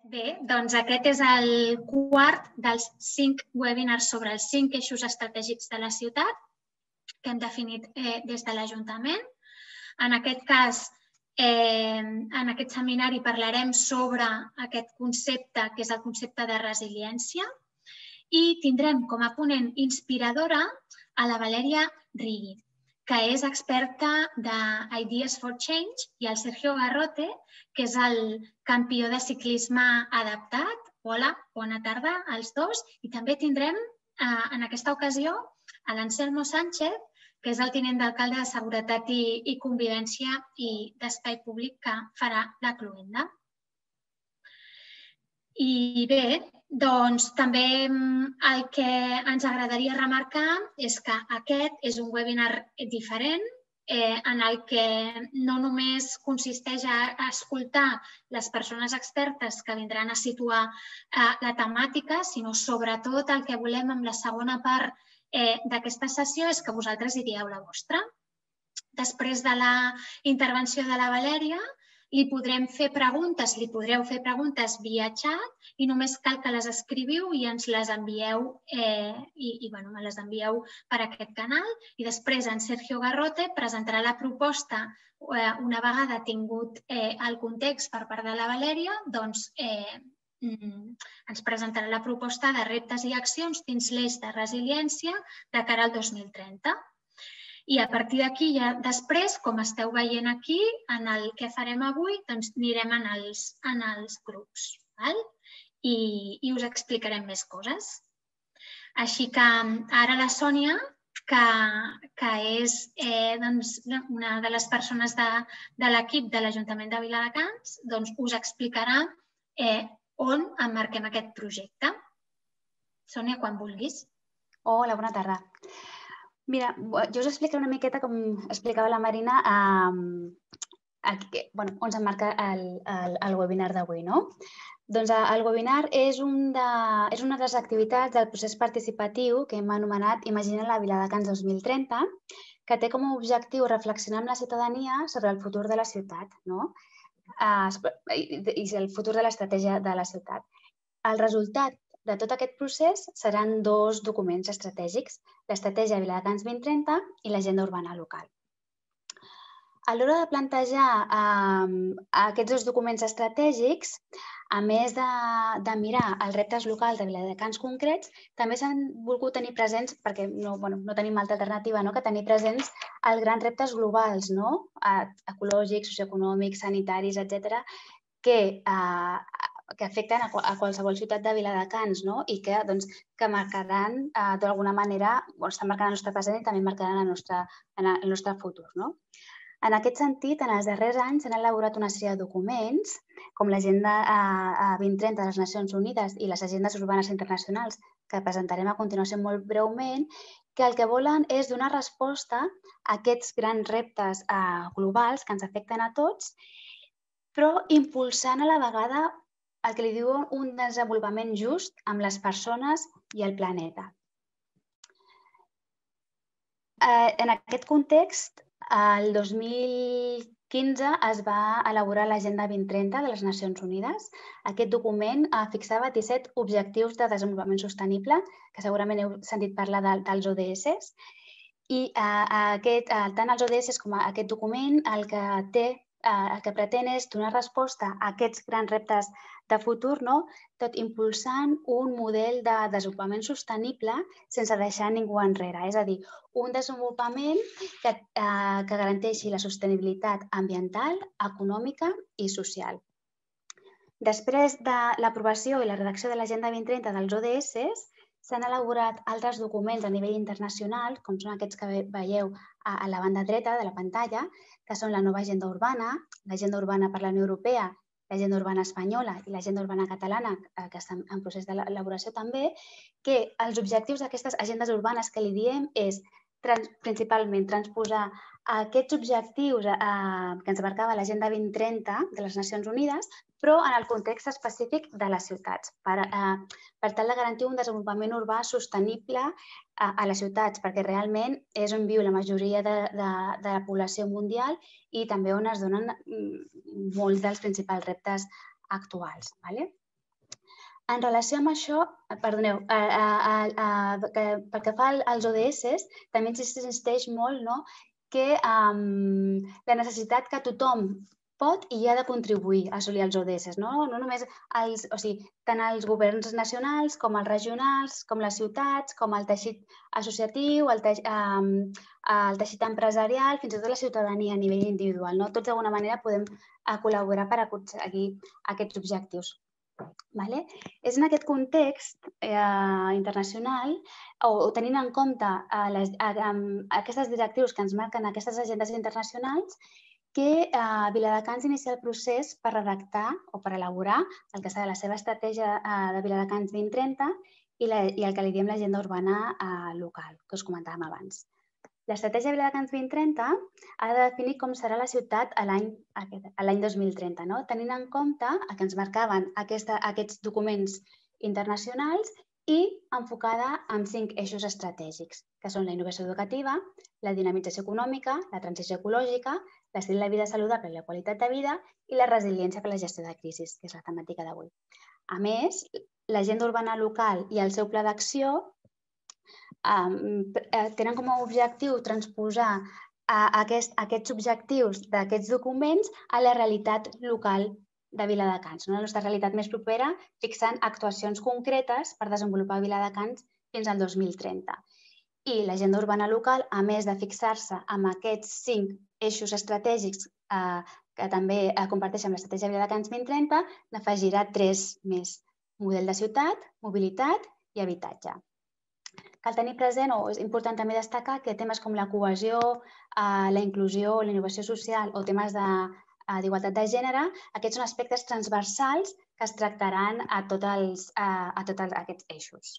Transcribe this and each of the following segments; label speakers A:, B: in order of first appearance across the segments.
A: Bé, doncs aquest és el quart dels 5 webinars sobre els 5 eixos estratègics de la ciutat que hem definit des de l'Ajuntament. En aquest cas, en aquest seminari parlarem sobre aquest concepte, que és el concepte de resiliència, i tindrem com a ponent inspiradora a la Valèria Rigui, que és experta d'Ideas for Change, i el Sergio Garrote, que és el campió de ciclisme adaptat. Hola, bona tarda als dos. I també tindrem en aquesta ocasió a l'Anselmo Sánchez, que és el tinent d'alcalde de Seguretat i Convivència i d'Espai Públic, que farà la cloenda. I bé, doncs també el que ens agradaria remarcar és que aquest és un webinar diferent en el que no només consisteix a escoltar les persones expertes que vindran a situar la temàtica, sinó sobretot el que volem amb la segona part d'aquesta sessió és que vosaltres hi dieu la vostra. Després de la intervenció de la Valèria, li podreu fer preguntes via xat i només cal que les escriviu i ens les envieu me les envieu per aquest canal. I després en Sergio Garrote presentarà la proposta una vegada tingut el context per part de la Valèria, doncs ens presentarà la proposta de reptes i accions dins l'eix de resiliència de cara al 2030. I a partir d'aquí, després, com esteu veient aquí, en el que farem avui, doncs anirem en els grups i us explicarem més coses. Així que ara la Sònia, que és una de les persones de l'equip de l'Ajuntament de Viladecans, doncs us explicarà on emmarquem aquest projecte. Sònia, quan vulguis.
B: Hola, bona tarda. Mira, jo us explicaré una miqueta, com explicava la Marina, on s'emmarca el webinar d'avui. Doncs el webinar és una de les activitats del procés participatiu que hem anomenat Imagina la Viladecans 2030, que té com a objectiu reflexionar amb la ciutadania sobre el futur de la ciutat i el futur de l'estratègia de la ciutat. El resultat de tot aquest procés seran 2 documents estratègics, l'Estratègia Viladecans 2030 i l'Agenda Urbana Local. A l'hora de plantejar aquests 2 documents estratègics, a més de mirar els reptes locals de Viladecans concrets, també s'han volgut tenir presents, perquè no tenim altra alternativa, que tenir presents els grans reptes globals, ecològics, socioeconòmics, sanitaris, etc., que afecten a qualsevol ciutat de Viladecans i que marcaran d'alguna manera, estan marcant el nostre present i també marcaran el nostre futur. En aquest sentit, en els darrers anys s'han elaborat una sèrie de documents, com l'Agenda 2030 de les Nacions Unides i les Agendes Urbanes Internacionals, que presentarem a continuació molt breument, que el que volen és donar resposta a aquests grans reptes globals que ens afecten a tots, però impulsant a la vegada el que li diuen un desenvolupament just amb les persones i el planeta. En aquest context, el 2015 es va elaborar l'Agenda 2030 de les Nacions Unides. Aquest document fixava 17 objectius de desenvolupament sostenible, que segurament heu sentit parlar dels ODS. I tant els ODS com aquest document el que pretén és donar resposta a aquests grans reptes de futur, tot impulsant un model de desenvolupament sostenible sense deixar ningú enrere. És a dir, un desenvolupament que garanteixi la sostenibilitat ambiental, econòmica i social. Després de l'aprovació i la redacció de l'Agenda 2030 dels ODS, s'han elaborat altres documents a nivell internacional, com són aquests que veieu a la banda dreta de la pantalla, que són la nova Agenda Urbana, l'Agenda Urbana per la Unió Europea, l'Agenda Urbana Espanyola i l'Agenda Urbana Catalana, que estan en procés d'elaboració també, que els objectius d'aquestes agendes urbanes que li diem és principalment transposar aquests objectius que ens marcava l'Agenda 2030 de les Nacions Unides, però en el context específic de les ciutats, per tal de garantir un desenvolupament urbà sostenible a les ciutats, perquè realment és on viu la majoria de la població mundial i també on es donen molts dels principals reptes actuals. En relació amb això, perdoneu, pel que fa als ODS, també insisteix molt que la necessitat que tothom pot i ha de contribuir a assolir els ODS, no només tant els governs nacionals com els regionals, com les ciutats, com el teixit associatiu, el teixit empresarial, fins i tot la ciutadania a nivell individual. Tots d'alguna manera podem col·laborar per aconseguir aquests objectius. És en aquest context internacional, o tenint en compte aquestes directrius que ens marquen aquestes agendes internacionals, que Viladecans inicia el procés per redactar o per elaborar el que serà la seva estratègia de Viladecans 2030 i el que li diem l'agenda urbana local, que us comentàvem abans. L'estratègia Viladecans 2030 ha de definir com serà la ciutat l'any 2030, tenint en compte que ens marcaven aquests documents internacionals i enfocada en 5 eixos estratègics, que són la innovació educativa, la dinamització econòmica, la transició ecològica, l'estil de vida saludable i la qualitat de vida i la resiliència per a la gestió de crisis, que és la temàtica d'avui. A més, l'agenda urbana local i el seu pla d'acció tenen com a objectiu transposar aquests objectius d'aquests documents a la realitat local de Viladecans, la nostra realitat més propera, fixant actuacions concretes per desenvolupar Viladecans fins al 2030. I l'agenda urbana local, a més de fixar-se amb aquests 5 eixos estratègics que també comparteixen l'estratègia Viladecans 2030, n'afegirà 3 més: model de ciutat, mobilitat i habitatge. Cal tenir present, o és important també destacar, que temes com la cohesió, la inclusió, la innovació social o temes d'igualtat de gènere, aquests són aspectes transversals que es tractaran a tots aquests eixos.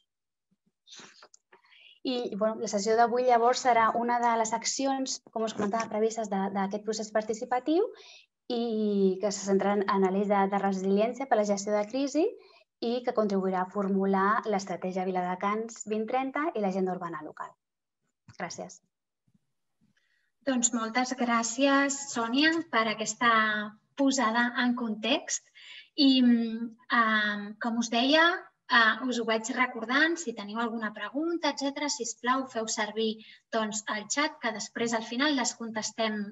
B: I la sessió d'avui llavors serà una de les accions, com us comentava, previstes d'aquest procés participatiu i que se centraran en l'eix de resiliència per a la gestió de crisi i que contribuirà a formular l'estratègia Viladecans 2030 i l'agenda urbana local. Gràcies.
A: Doncs moltes gràcies, Sònia, per aquesta posada en context. I, com us deia, us ho vaig recordant, si teniu alguna pregunta, etc., sisplau, feu servir el xat, que després al final les contestem.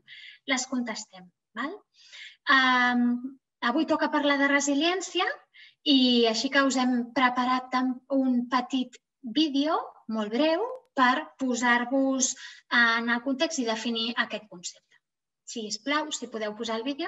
A: Avui toca parlar de resiliència i així que us hem preparat un petit vídeo molt breu per posar-vos en el context i definir aquest concepte. Sisplau, si podeu posar el vídeo.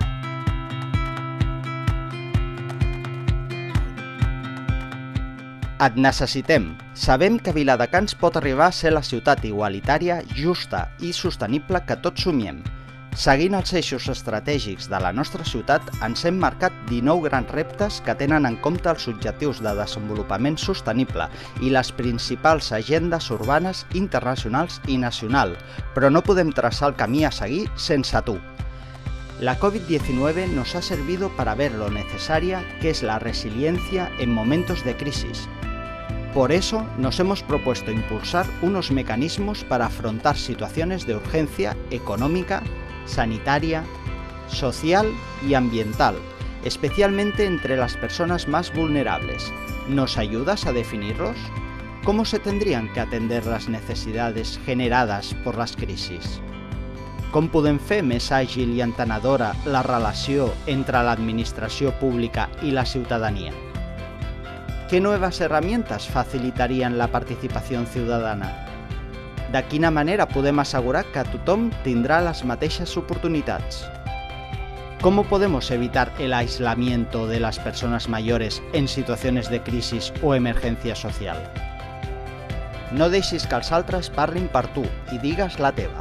C: Et necessitem. Sabem que Viladecans pot arribar a ser la ciutat igualitària, justa i sostenible que tots somiem. Seguint els eixos estratègics de la nostra ciutat, ens hem marcat 19 grans reptes que tenen en compte els objectius de desenvolupament sostenible i les principals agendes urbanes internacionals i nacional, però no podem traçar el camí a seguir sense tu. La COVID-19 nos ha servido para ver lo necesaria que es la resiliencia en momentos de crisis. Por eso nos hemos propuesto impulsar unos mecanismos para afrontar situaciones de urgencia económica, sanitaria, social y ambiental, especialmente entre las personas más vulnerables. ¿Nos ayudas a definirlos? ¿Cómo se tendrían que atender las necesidades generades por les crisis? Com podem fer més àgil i entenedora la relació entre l'administració pública y la ciudadanía? ¿Qué nuevas herramientas facilitarían la participación ciudadana? De quina manera podem assegurar que tothom tindrà les mateixes oportunitats? ¿Cómo podemos evitar el aislamiento de las personas mayores en situaciones de crisis o emergencia social? No deixis que els altres parlin per tu i digues la teva.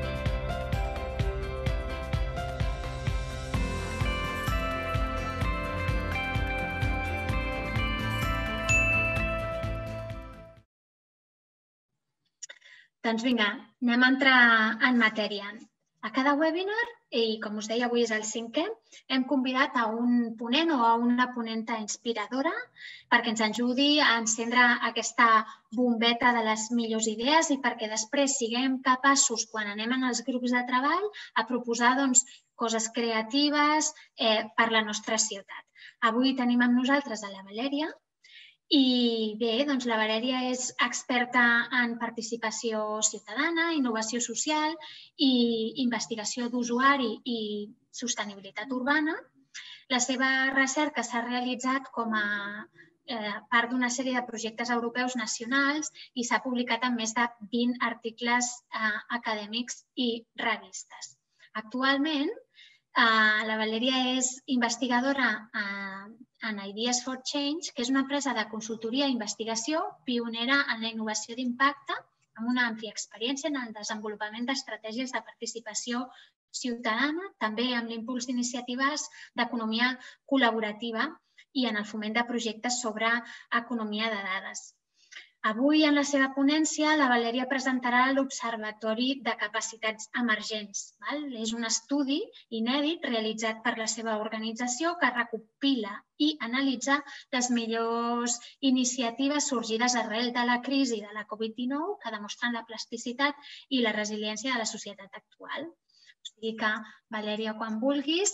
A: Doncs vinga, anem a entrar en matèria. A cada webinar, i com us deia avui és el 5è, hem convidat a un ponent o a una ponenta inspiradora perquè ens ajudi a encendre aquesta bombeta de les millors idees i perquè després siguem capaços, quan anem en els grups de treball, a proposar coses creatives per la nostra ciutat. Avui tenim amb nosaltres a la Valèria I bé, doncs la Valèria és experta en participació ciutadana, innovació social i investigació d'usuari i sostenibilitat urbana. La seva recerca s'ha realitzat com a part d'una sèrie de projectes europeus nacionals i s'ha publicat en més de 20 articles acadèmics i revistes. Actualment, la Valèria és investigadora en Ideas for Change, que és una empresa de consultoria i investigació pionera en la innovació d'impacte, amb una àmplia experiència en el desenvolupament d'estratègies de participació ciutadana, també amb l'impuls d'iniciatives d'economia col·laborativa i en el foment de projectes sobre economia de dades. Avui, en la seva ponència, la Valèria presentarà l'Observatori de Capacitats Emergents. És un estudi inèdit realitzat per la seva organització que recopila i analitza les millors iniciatives sorgides arrel de la crisi de la Covid-19 que demostren la plasticitat i la resiliència de la societat actual. O sigui que, Valèria, quan vulguis,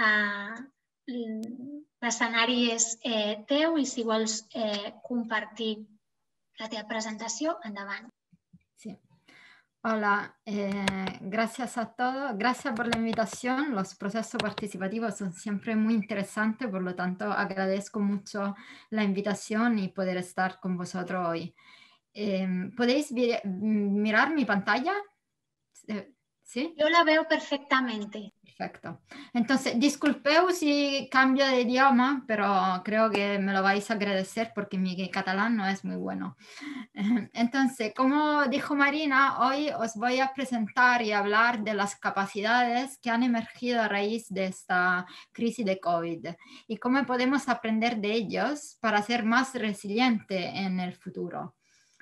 A: l'escenari és teu i si vols compartir la teva presentación, endavant.
D: Sí. Hola, gracias a todos. Gracias por la invitación. Los procesos participativos son siempre muy interesantes, por lo tanto agradezco mucho la invitación y poder estar con vosotros hoy. ¿Podéis mirar mi pantalla? ¿Sí?
A: Yo la veo perfectamente.
D: Perfecto. Entonces, disculpeu si cambio de idioma, pero creo que me lo vais a agradecer porque mi catalán no es muy bueno. Entonces, como dijo Marina, hoy os voy a presentar y hablar de las capacidades que han emergido a raíz de esta crisis de COVID y cómo podemos aprender de ellos para ser más resilientes en el futuro.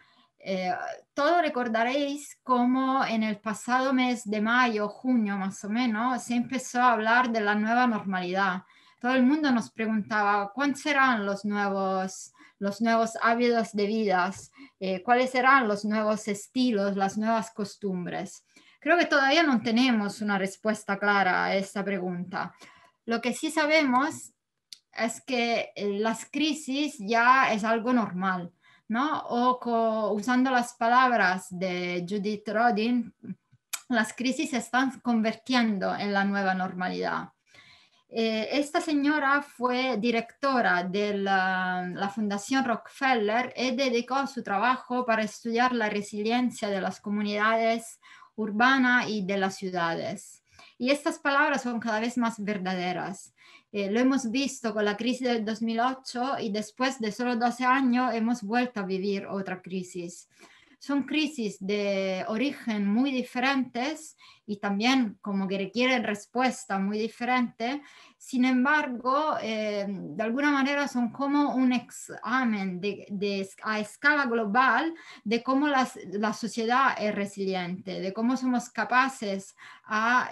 D: Todos recordaréis cómo en el pasado mes de mayo, junio más o menos, se empezó a hablar de la nueva normalidad. Todo el mundo nos preguntaba cuáles serán los nuevos hábitos de vida, cuáles serán los nuevos estilos, las nuevas costumbres. Creo que todavía no tenemos una respuesta clara a esta pregunta. Lo que sí sabemos es que las crisis ya es algo normal, ¿no? O usando las palabras de Judith Rodin, las crisis se están convirtiendo en la nueva normalidad. Esta señora fue directora de la Fundación Rockefeller y dedicó su trabajo para estudiar la resiliencia de las comunidades urbanas y de las ciudades. Y estas palabras son cada vez más verdaderas. Lo hemos visto con la crisis del 2008 y después de solo 12 años hemos vuelto a vivir otra crisis. Son crisis de origen muy diferentes y también como que requieren respuesta muy diferente. Sin embargo, de alguna manera son como un examen a escala global de cómo la sociedad es resiliente, de cómo somos capaces a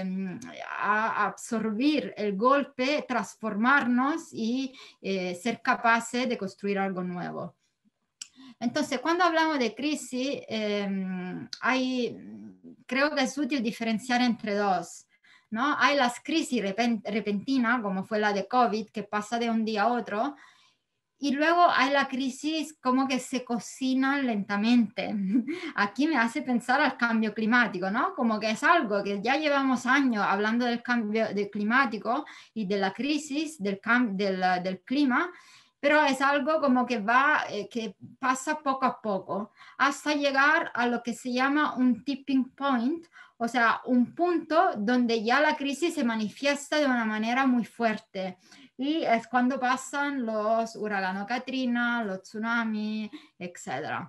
D: absorber el golpe, transformarnos y ser capaces de construir algo nuevo. Entonces, cuando hablamos de crisis, creo que es útil diferenciar entre dos, ¿no? Hay las crisis repentinas, como fue la de COVID, que pasa de un día a otro, y luego hay la crisis como que se cocinan lentamente. Aquí me hace pensar al cambio climático, ¿no? Como que es algo que ya llevamos años hablando del cambio climático y de la crisis del clima, pero es algo como que que pasa poco a poco, hasta llegar a lo que se llama un tipping point, o sea, un punto donde ya la crisis se manifiesta de una manera muy fuerte. Y es cuando pasan los huracanes Katrina, los tsunamis, etc.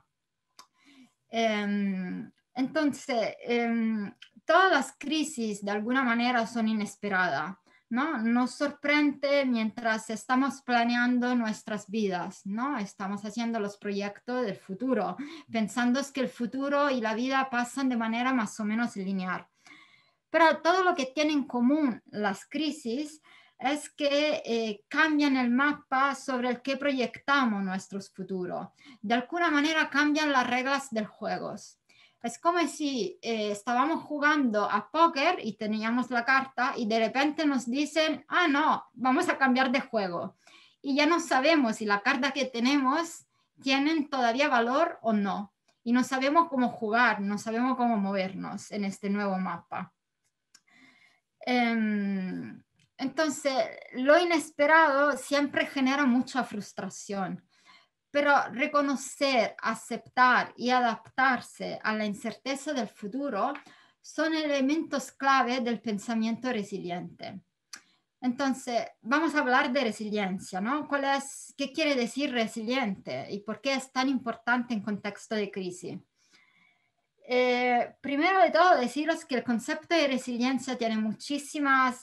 D: Entonces, todas las crisis de alguna manera son inesperadas, ¿no? Nos sorprende mientras estamos planeando nuestras vidas, ¿no? Estamos haciendo los proyectos del futuro, pensando que el futuro y la vida pasan de manera más o menos lineal. Pero todo lo que tienen en común las crisis es que cambian el mapa sobre el que proyectamos nuestros futuros. De alguna manera cambian las reglas del juego. Es como si estábamos jugando a póker y teníamos la carta y de repente nos dicen, ah, no, vamos a cambiar de juego. y ya no sabemos si la carta que tenemos tienen todavía valor o no. Y no sabemos cómo jugar, no sabemos cómo movernos en este nuevo mapa. Entonces, lo inesperado siempre genera mucha frustración, pero reconocer, aceptar y adaptarse a la incerteza del futuro son elementos clave del pensamiento resiliente. Entonces, vamos a hablar de resiliencia, ¿no? ¿Qué quiere decir resiliente y por qué es tan importante en contexto de crisis? Primero de todo, deciros que el concepto de resiliencia tiene muchísimas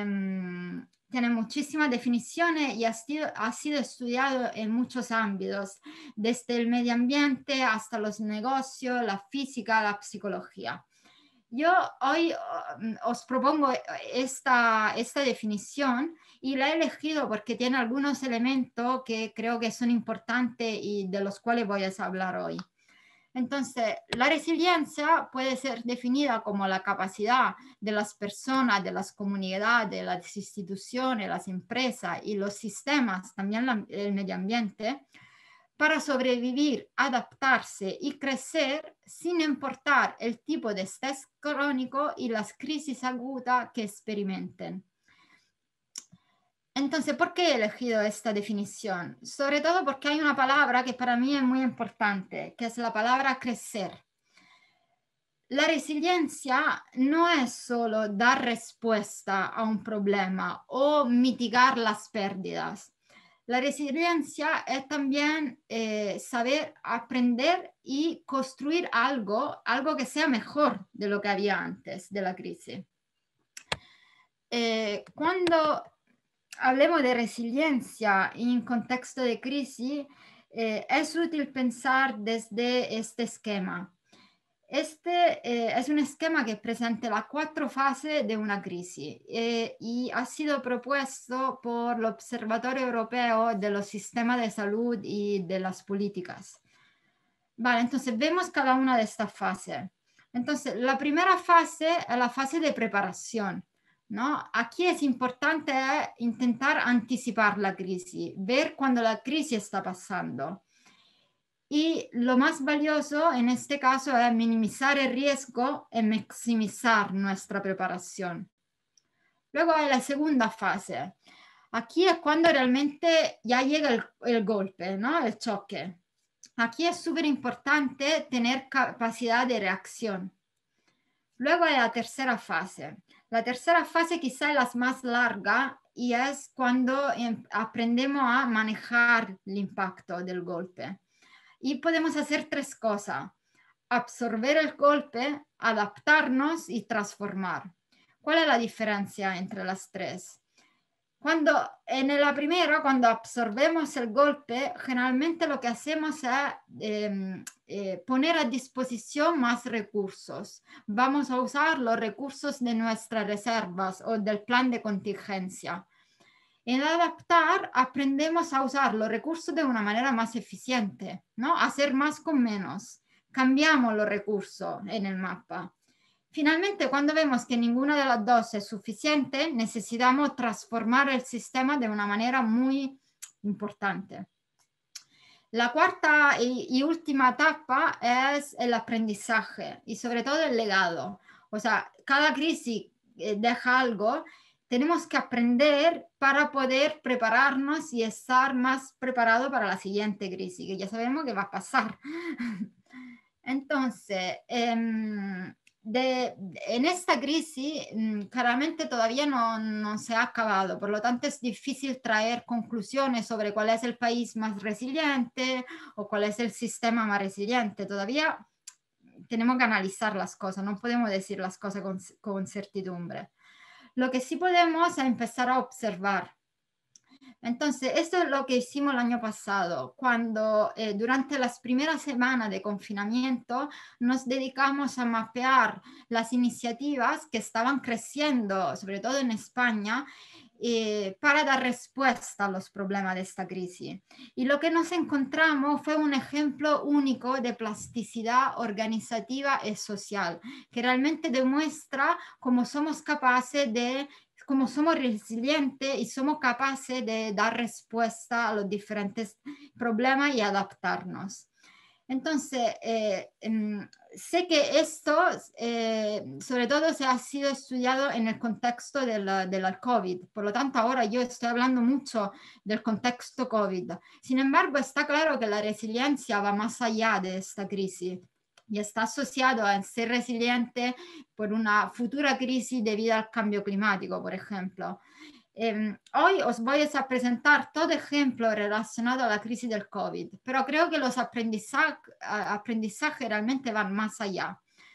D: definiciones y ha sido estudiado en muchos ámbitos, desde el medio ambiente hasta los negocios, la física, la psicología. Yo hoy os propongo esta definición y la he elegido porque tiene algunos elementos que creo que son importantes y de los cuales voy a hablar hoy. Entonces, la resiliencia puede ser definida como la capacidad de las personas, de las comunidades, de las instituciones, las empresas y los sistemas, también el medio ambiente, para sobrevivir, adaptarse y crecer sin importar el tipo de estrés crónico y las crisis agudas que experimenten. Entonces, ¿por qué he elegido esta definición? Sobre todo porque hay una palabra que para mí es muy importante, que es la palabra crecer. La resiliencia no es solo dar respuesta a un problema o mitigar las pérdidas. La resiliencia es también saber aprender y construir algo que sea mejor de lo que había antes de la crisis. Cuando hablemos de resiliencia en contexto de crisis, es útil pensar desde este esquema. Este es un esquema que presenta las 4 fases de una crisis y ha sido propuesto por el Observatorio Europeo de los Sistemas de Salud y de las Políticas. Vale, entonces vemos cada una de estas fases. Entonces, la primera fase es la fase de preparación, ¿no? Aquí es importante intentar anticipar la crisis, ver cuando la crisis está pasando. Y lo más valioso en este caso es minimizar el riesgo y maximizar nuestra preparación. Luego hay la segunda fase. Aquí es cuando realmente ya llega el golpe, ¿no? El choque. Aquí es súper importante tener capacidad de reacción. Luego hay la tercera fase. La tercera fase quizá es la más larga y es cuando aprendemos a manejar el impacto del golpe. Y podemos hacer 3 cosas: absorber el golpe, adaptarnos y transformar. ¿Cuál es la diferencia entre las 3? En la primera, cuando absorbemos el golpe, generalmente lo que hacemos es poner a disposición más recursos. Vamos a usar los recursos de nuestras reservas o del plan de contingencia. En adaptar, aprendemos a usar los recursos de una manera más eficiente, ¿no? Hacer más con menos. Cambiamos los recursos en el mapa. Finalmente, cuando vemos que ninguna de las 2 es suficiente, necesitamos transformar el sistema de una manera muy importante. La cuarta y última etapa es el aprendizaje y sobre todo el legado. O sea, cada crisis deja algo. Tenemos que aprender para poder prepararnos y estar más preparados para la siguiente crisis, que ya sabemos que va a pasar. Entonces, en esta crisis claramente todavía no se ha acabado, por lo tanto es difícil traer conclusiones sobre cuál es el país más resiliente o cuál es el sistema más resiliente. Todavía tenemos que analizar las cosas, no podemos decir las cosas con certidumbre. Lo que sí podemos es empezar a observar. Entonces, esto es lo que hicimos el año pasado, cuando durante las primeras semanas de confinamiento nos dedicamos a mapear las iniciativas que estaban creciendo, sobre todo en España, para dar respuesta a los problemas de esta crisis. Y lo que nos encontramos fue un ejemplo único de plasticidad organizativa y social, que realmente demuestra cómo somos capaces de como somos resilientes y somos capaces de dar respuesta a los diferentes problemas y adaptarnos. Entonces, sé que esto, sobre todo, se ha sido estudiado en el contexto del COVID. Por lo tanto, ahora yo estoy hablando mucho del contexto COVID. Sin embargo, está claro que la resiliencia va más allá de esta crisis y está asociado a ser resiliente por una futura crisis debido al cambio climático, por ejemplo. Hoy os voy a presentar todo ejemplo relacionado a la crisis del COVID, pero creo que los aprendizajes realmente van más allá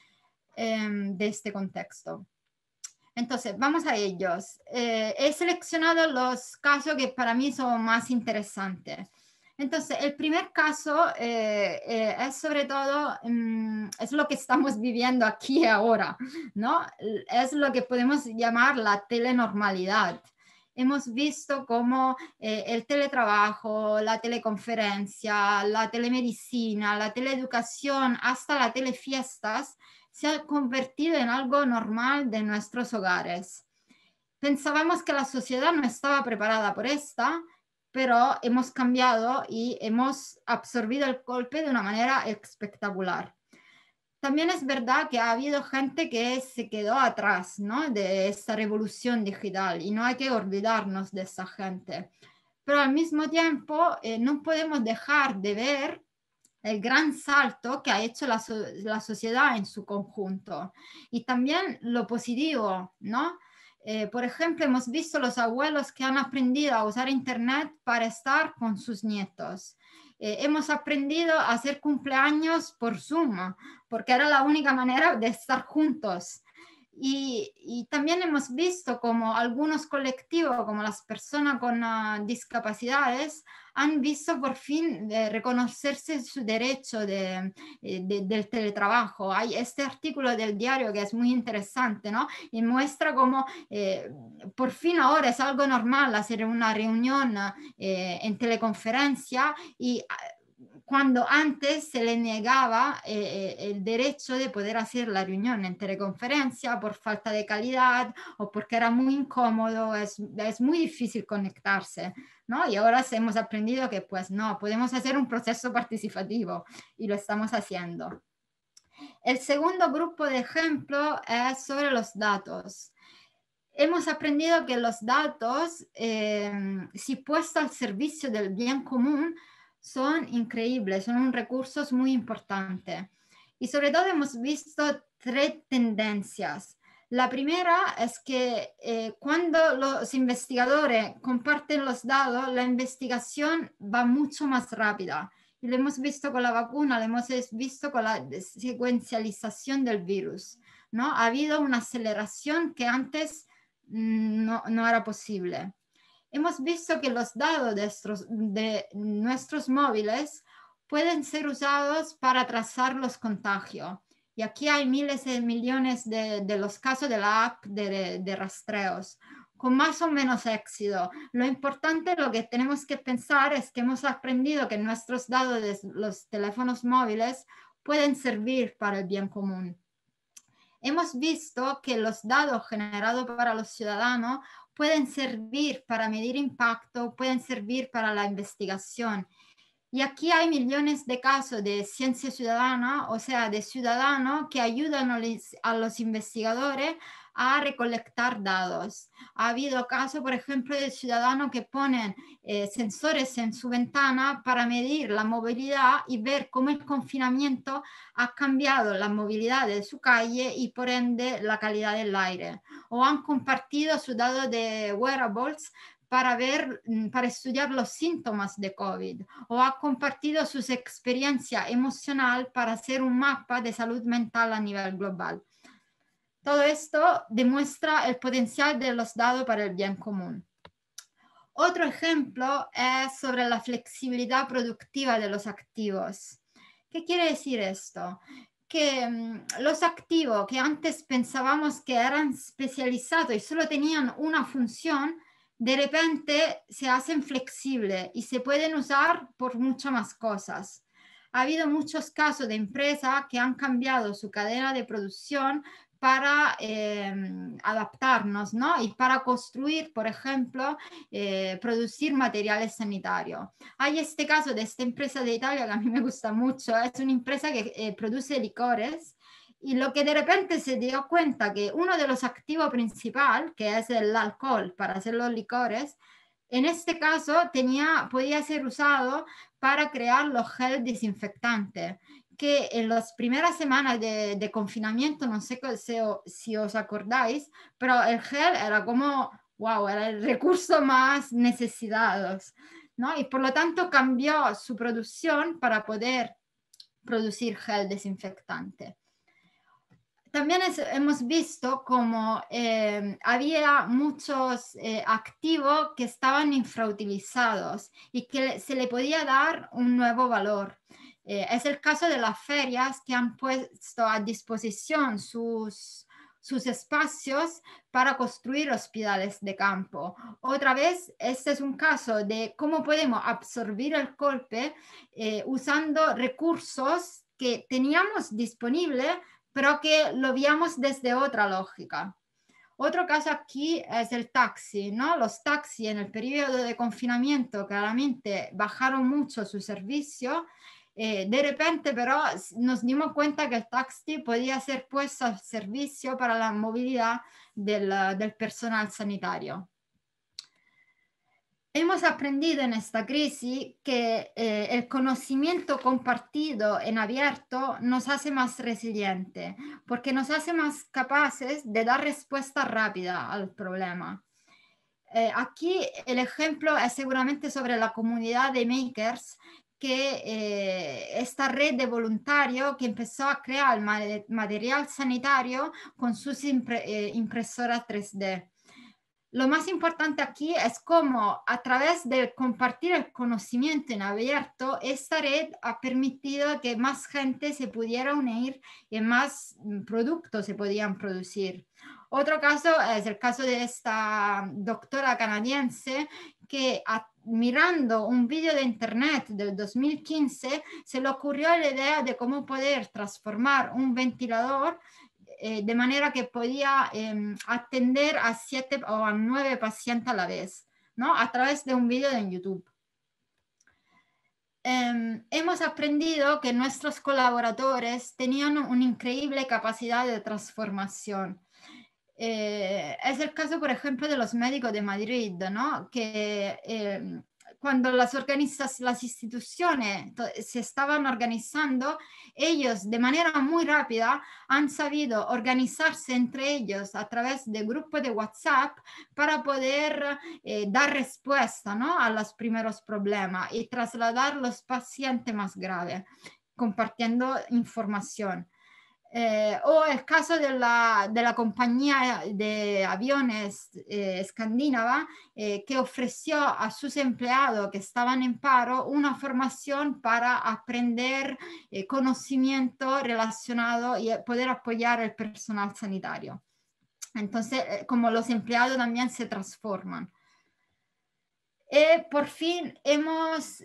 D: de este contexto. Entonces, vamos a ellos. He seleccionado los casos que para mí son más interesantes. Entonces, el primer caso es sobre todo, es lo que estamos viviendo aquí y ahora, ¿no? Es lo que podemos llamar la telenormalidad. Hemos visto cómo el teletrabajo, la teleconferencia, la telemedicina, la teleeducación, hasta las telefiestas, se ha convertido en algo normal de nuestros hogares. Pensábamos que la sociedad no estaba preparada por esta, pero hemos cambiado y hemos absorbido el golpe de una manera espectacular. También es verdad que ha habido gente que se quedó atrás, ¿no?, de esta revolución digital y no hay que olvidarnos de esa gente. Pero al mismo tiempo no podemos dejar de ver el gran salto que ha hecho la sociedad en su conjunto y también lo positivo, ¿no? Por ejemplo, hemos visto los abuelos que han aprendido a usar Internet para estar con sus nietos. Hemos aprendido a hacer cumpleaños por Zoom, porque era la única manera de estar juntos. Y también hemos visto como algunos colectivos, como las personas con discapacidades, han visto por fin reconocerse su derecho del teletrabajo. Hay este artículo del diario que es muy interesante, ¿no? Y muestra cómo por fin ahora es algo normal hacer una reunión en teleconferencia y cuando antes se le negaba el derecho de poder hacer la reunión en teleconferencia por falta de calidad o porque era muy incómodo, es muy difícil conectarse, ¿no? Y ahora hemos aprendido que pues no, podemos hacer un proceso participativo y lo estamos haciendo. El segundo grupo de ejemplo es sobre los datos. Hemos aprendido que los datos, si puestos al servicio del bien común, son increíbles, son un recurso muy importante. Y sobre todo hemos visto tres tendencias. La primera es que cuando los investigadores comparten los datos, la investigación va mucho más rápida. Y lo hemos visto con la vacuna, lo hemos visto con la secuencialización del virus, ¿no? Ha habido una aceleración que antes no era posible. Hemos visto que los datos de nuestros móviles pueden ser usados para trazar los contagios. Y aquí hay miles de millones de los casos de la app de rastreos, con más o menos éxito. Lo importante, lo que tenemos que pensar es que hemos aprendido que nuestros datos de los teléfonos móviles pueden servir para el bien común. Hemos visto que los datos generados para los ciudadanos pueden servir para medir impacto, pueden servir para la investigación. Y aquí hay millones de casos de ciencia ciudadana, o sea, de ciudadanos que ayudan a los investigadores a recolectar datos. Ha habido casos, por ejemplo, de ciudadanos que ponen sensores en su ventana para medir la movilidad y ver cómo el confinamiento ha cambiado la movilidad de su calle y por ende la calidad del aire. O han compartido sus datos de wearables para estudiar los síntomas de COVID, o ha compartido su experiencia emocional para hacer un mapa de salud mental a nivel global. Todo esto demuestra el potencial de los datos para el bien común. Otro ejemplo es sobre la flexibilidad productiva de los activos. ¿Qué quiere decir esto? Que los activos que antes pensábamos que eran especializados y solo tenían una función, de repente se hacen flexibles y se pueden usar por muchas más cosas. Ha habido muchos casos de empresas que han cambiado su cadena de producción para adaptarnos, ¿no? Y para construir, por ejemplo, producir materiales sanitarios. Hay este caso de esta empresa de Italia que a mí me gusta mucho, es una empresa que produce licores y lo que de repente se dio cuenta que uno de los activos principales, que es el alcohol para hacer los licores, en este caso podía ser usado para crear los gel desinfectantes, que en las primeras semanas de confinamiento, no sé si os acordáis, pero el gel era como, wow, era el recurso más necesitado, ¿no? Y por lo tanto cambió su producción para poder producir gel desinfectante. También hemos visto como había muchos activos que estaban infrautilizados y que se le podía dar un nuevo valor. Es el caso de las ferias que han puesto a disposición sus espacios para construir hospitales de campo. Otra vez, este es un caso de cómo podemos absorber el golpe usando recursos que teníamos disponibles, pero que lo veíamos desde otra lógica. Otro caso aquí es el taxi, ¿no? Los taxis en el periodo de confinamiento claramente bajaron mucho su servicio. De repente pero nos dimos cuenta que el taxi podía ser puesto al servicio para la movilidad del personal sanitario. Hemos aprendido en esta crisis que el conocimiento compartido en abierto nos hace más resilientes, porque nos hace más capaces de dar respuesta rápida al problema. Aquí el ejemplo es seguramente sobre la comunidad de makers, que esta red de voluntarios que empezó a crear material sanitario con sus impresoras 3D. Lo más importante aquí es cómo a través de compartir el conocimiento en abierto, esta red ha permitido que más gente se pudiera unir y más productos se podían producir. Otro caso es el caso de esta doctora canadiense que mirando un vídeo de internet del 2015 se le ocurrió la idea de cómo poder transformar un ventilador de manera que podía atender a 7 o a 9 pacientes a la vez, ¿no? A través de un vídeo en YouTube. Hemos aprendido que nuestros colaboradores tenían una increíble capacidad de transformación. Es el caso, por ejemplo, de los médicos de Madrid, ¿no? Que cuando las instituciones se estaban organizando, ellos de manera muy rápida han sabido organizarse entre ellos a través de grupos de WhatsApp para poder dar respuesta, ¿no? A los primeros problemas y trasladar los pacientes más graves, compartiendo información. O el caso de la compañía de aviones escandinava que ofreció a sus empleados que estaban en paro una formación para aprender conocimiento relacionado y poder apoyar al personal sanitario. Entonces, como los empleados también se transforman. Por fin hemos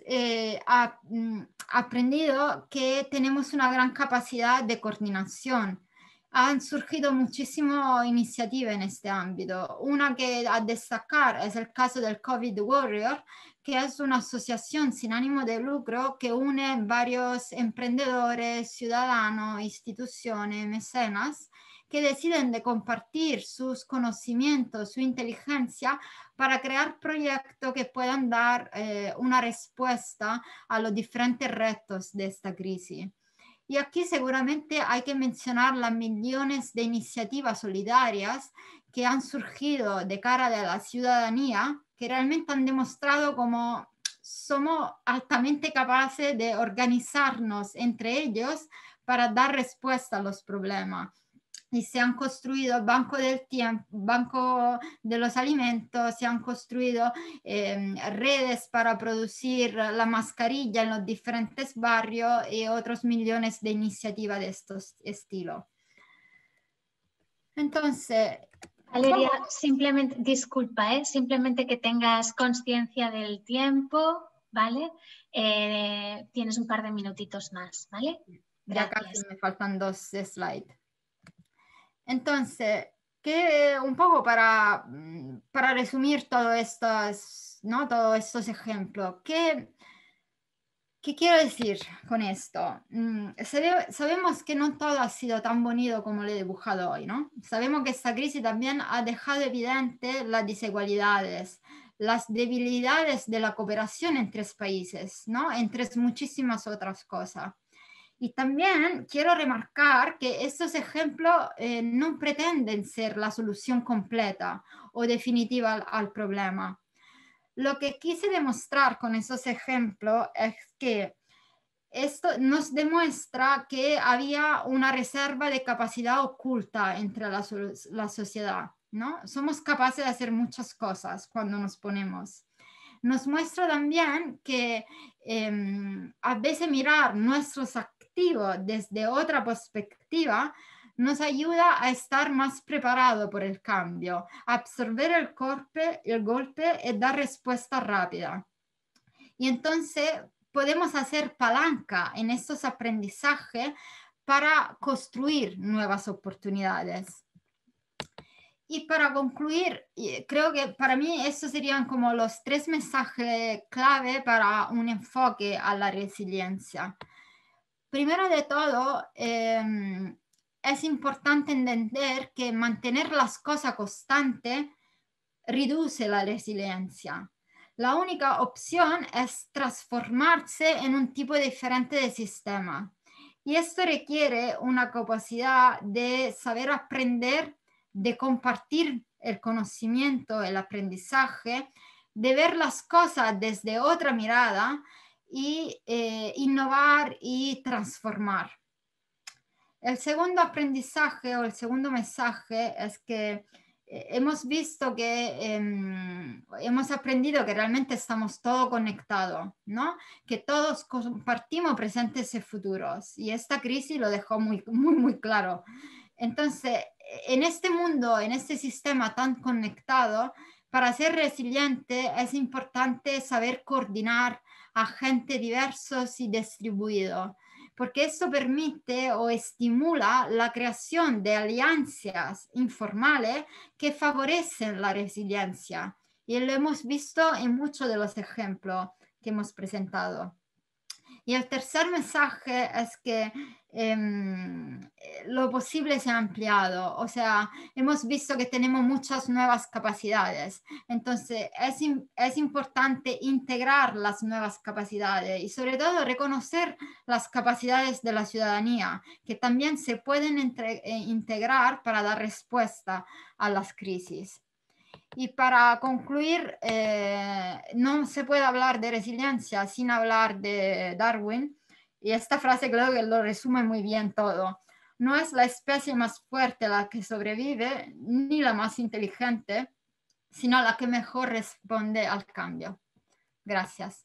D: aprendido que tenemos una gran capacidad de coordinación. Han surgido muchísimas iniciativas en este ámbito. Una que a destacar es el caso del COVID Warrior, que es una asociación sin ánimo de lucro que une varios emprendedores, ciudadanos, instituciones, mecenas, que deciden de compartir sus conocimientos, su inteligencia para crear proyectos que puedan dar una respuesta a los diferentes retos de esta crisis. Y aquí seguramente hay que mencionar las millones de iniciativas solidarias que han surgido de cara de la ciudadanía, que realmente han demostrado cómo somos altamente capaces de organizarnos entre ellos para dar respuesta a los problemas. Y se han construido banco del tiempo, banco de los alimentos, se han construido redes para producir la mascarilla en los diferentes barrios y otros millones de iniciativas de estos estilos. Entonces,
A: Valeria, simplemente, disculpa, simplemente que tengas conciencia del tiempo, ¿vale? Tienes un par de minutitos más, ¿vale?
D: Gracias. Ya casi me faltan 2 slides. Entonces, que un poco para resumir todo estos, ¿no? Todos estos ejemplos, ¿qué quiero decir con esto? Sabemos que no todo ha sido tan bonito como lo he dibujado hoy, ¿no? Sabemos que esta crisis también ha dejado evidente las desigualdades, las debilidades de la cooperación entre países, ¿no? Entre muchísimas otras cosas. Y también quiero remarcar que estos ejemplos no pretenden ser la solución completa o definitiva al problema. Lo que quise demostrar con esos ejemplos es que esto nos demuestra que había una reserva de capacidad oculta entre la sociedad, ¿no? Somos capaces de hacer muchas cosas cuando nos ponemos. Nos muestra también que a veces mirar nuestros activos desde otra perspectiva nos ayuda a estar más preparado por el cambio, a absorber el golpe y dar respuesta rápida. Y entonces podemos hacer palanca en estos aprendizajes para construir nuevas oportunidades. Y para concluir, creo que para mí estos serían como los 3 mensajes clave para un enfoque a la resiliencia. Primero de todo, es importante entender que mantener las cosas constantes reduce la resiliencia. La única opción es transformarse en un tipo diferente de sistema. Y esto requiere una capacidad de saber aprender, de compartir el conocimiento, el aprendizaje, de ver las cosas desde otra mirada y innovar y transformar. El segundo aprendizaje o el segundo mensaje es que hemos visto que hemos aprendido que realmente estamos todos conectados, ¿no? Que todos compartimos presentes y futuros. Y esta crisis lo dejó muy, muy, muy claro. Entonces, en este mundo, en este sistema tan conectado, para ser resiliente es importante saber coordinar agentes diversos y distribuidos, porque eso permite o estimula la creación de alianzas informales que favorecen la resiliencia. Y lo hemos visto en muchos de los ejemplos que hemos presentado. Y el tercer mensaje es que lo posible se ha ampliado, o sea, hemos visto que tenemos muchas nuevas capacidades, entonces es importante integrar las nuevas capacidades y sobre todo reconocer las capacidades de la ciudadanía, que también se pueden integrar para dar respuesta a las crisis. Y para concluir, no se puede hablar de resiliencia sin hablar de Darwin. Y esta frase creo que lo resume muy bien todo. No es la especie más fuerte la que sobrevive, ni la más inteligente, sino la que mejor responde al cambio. Gracias.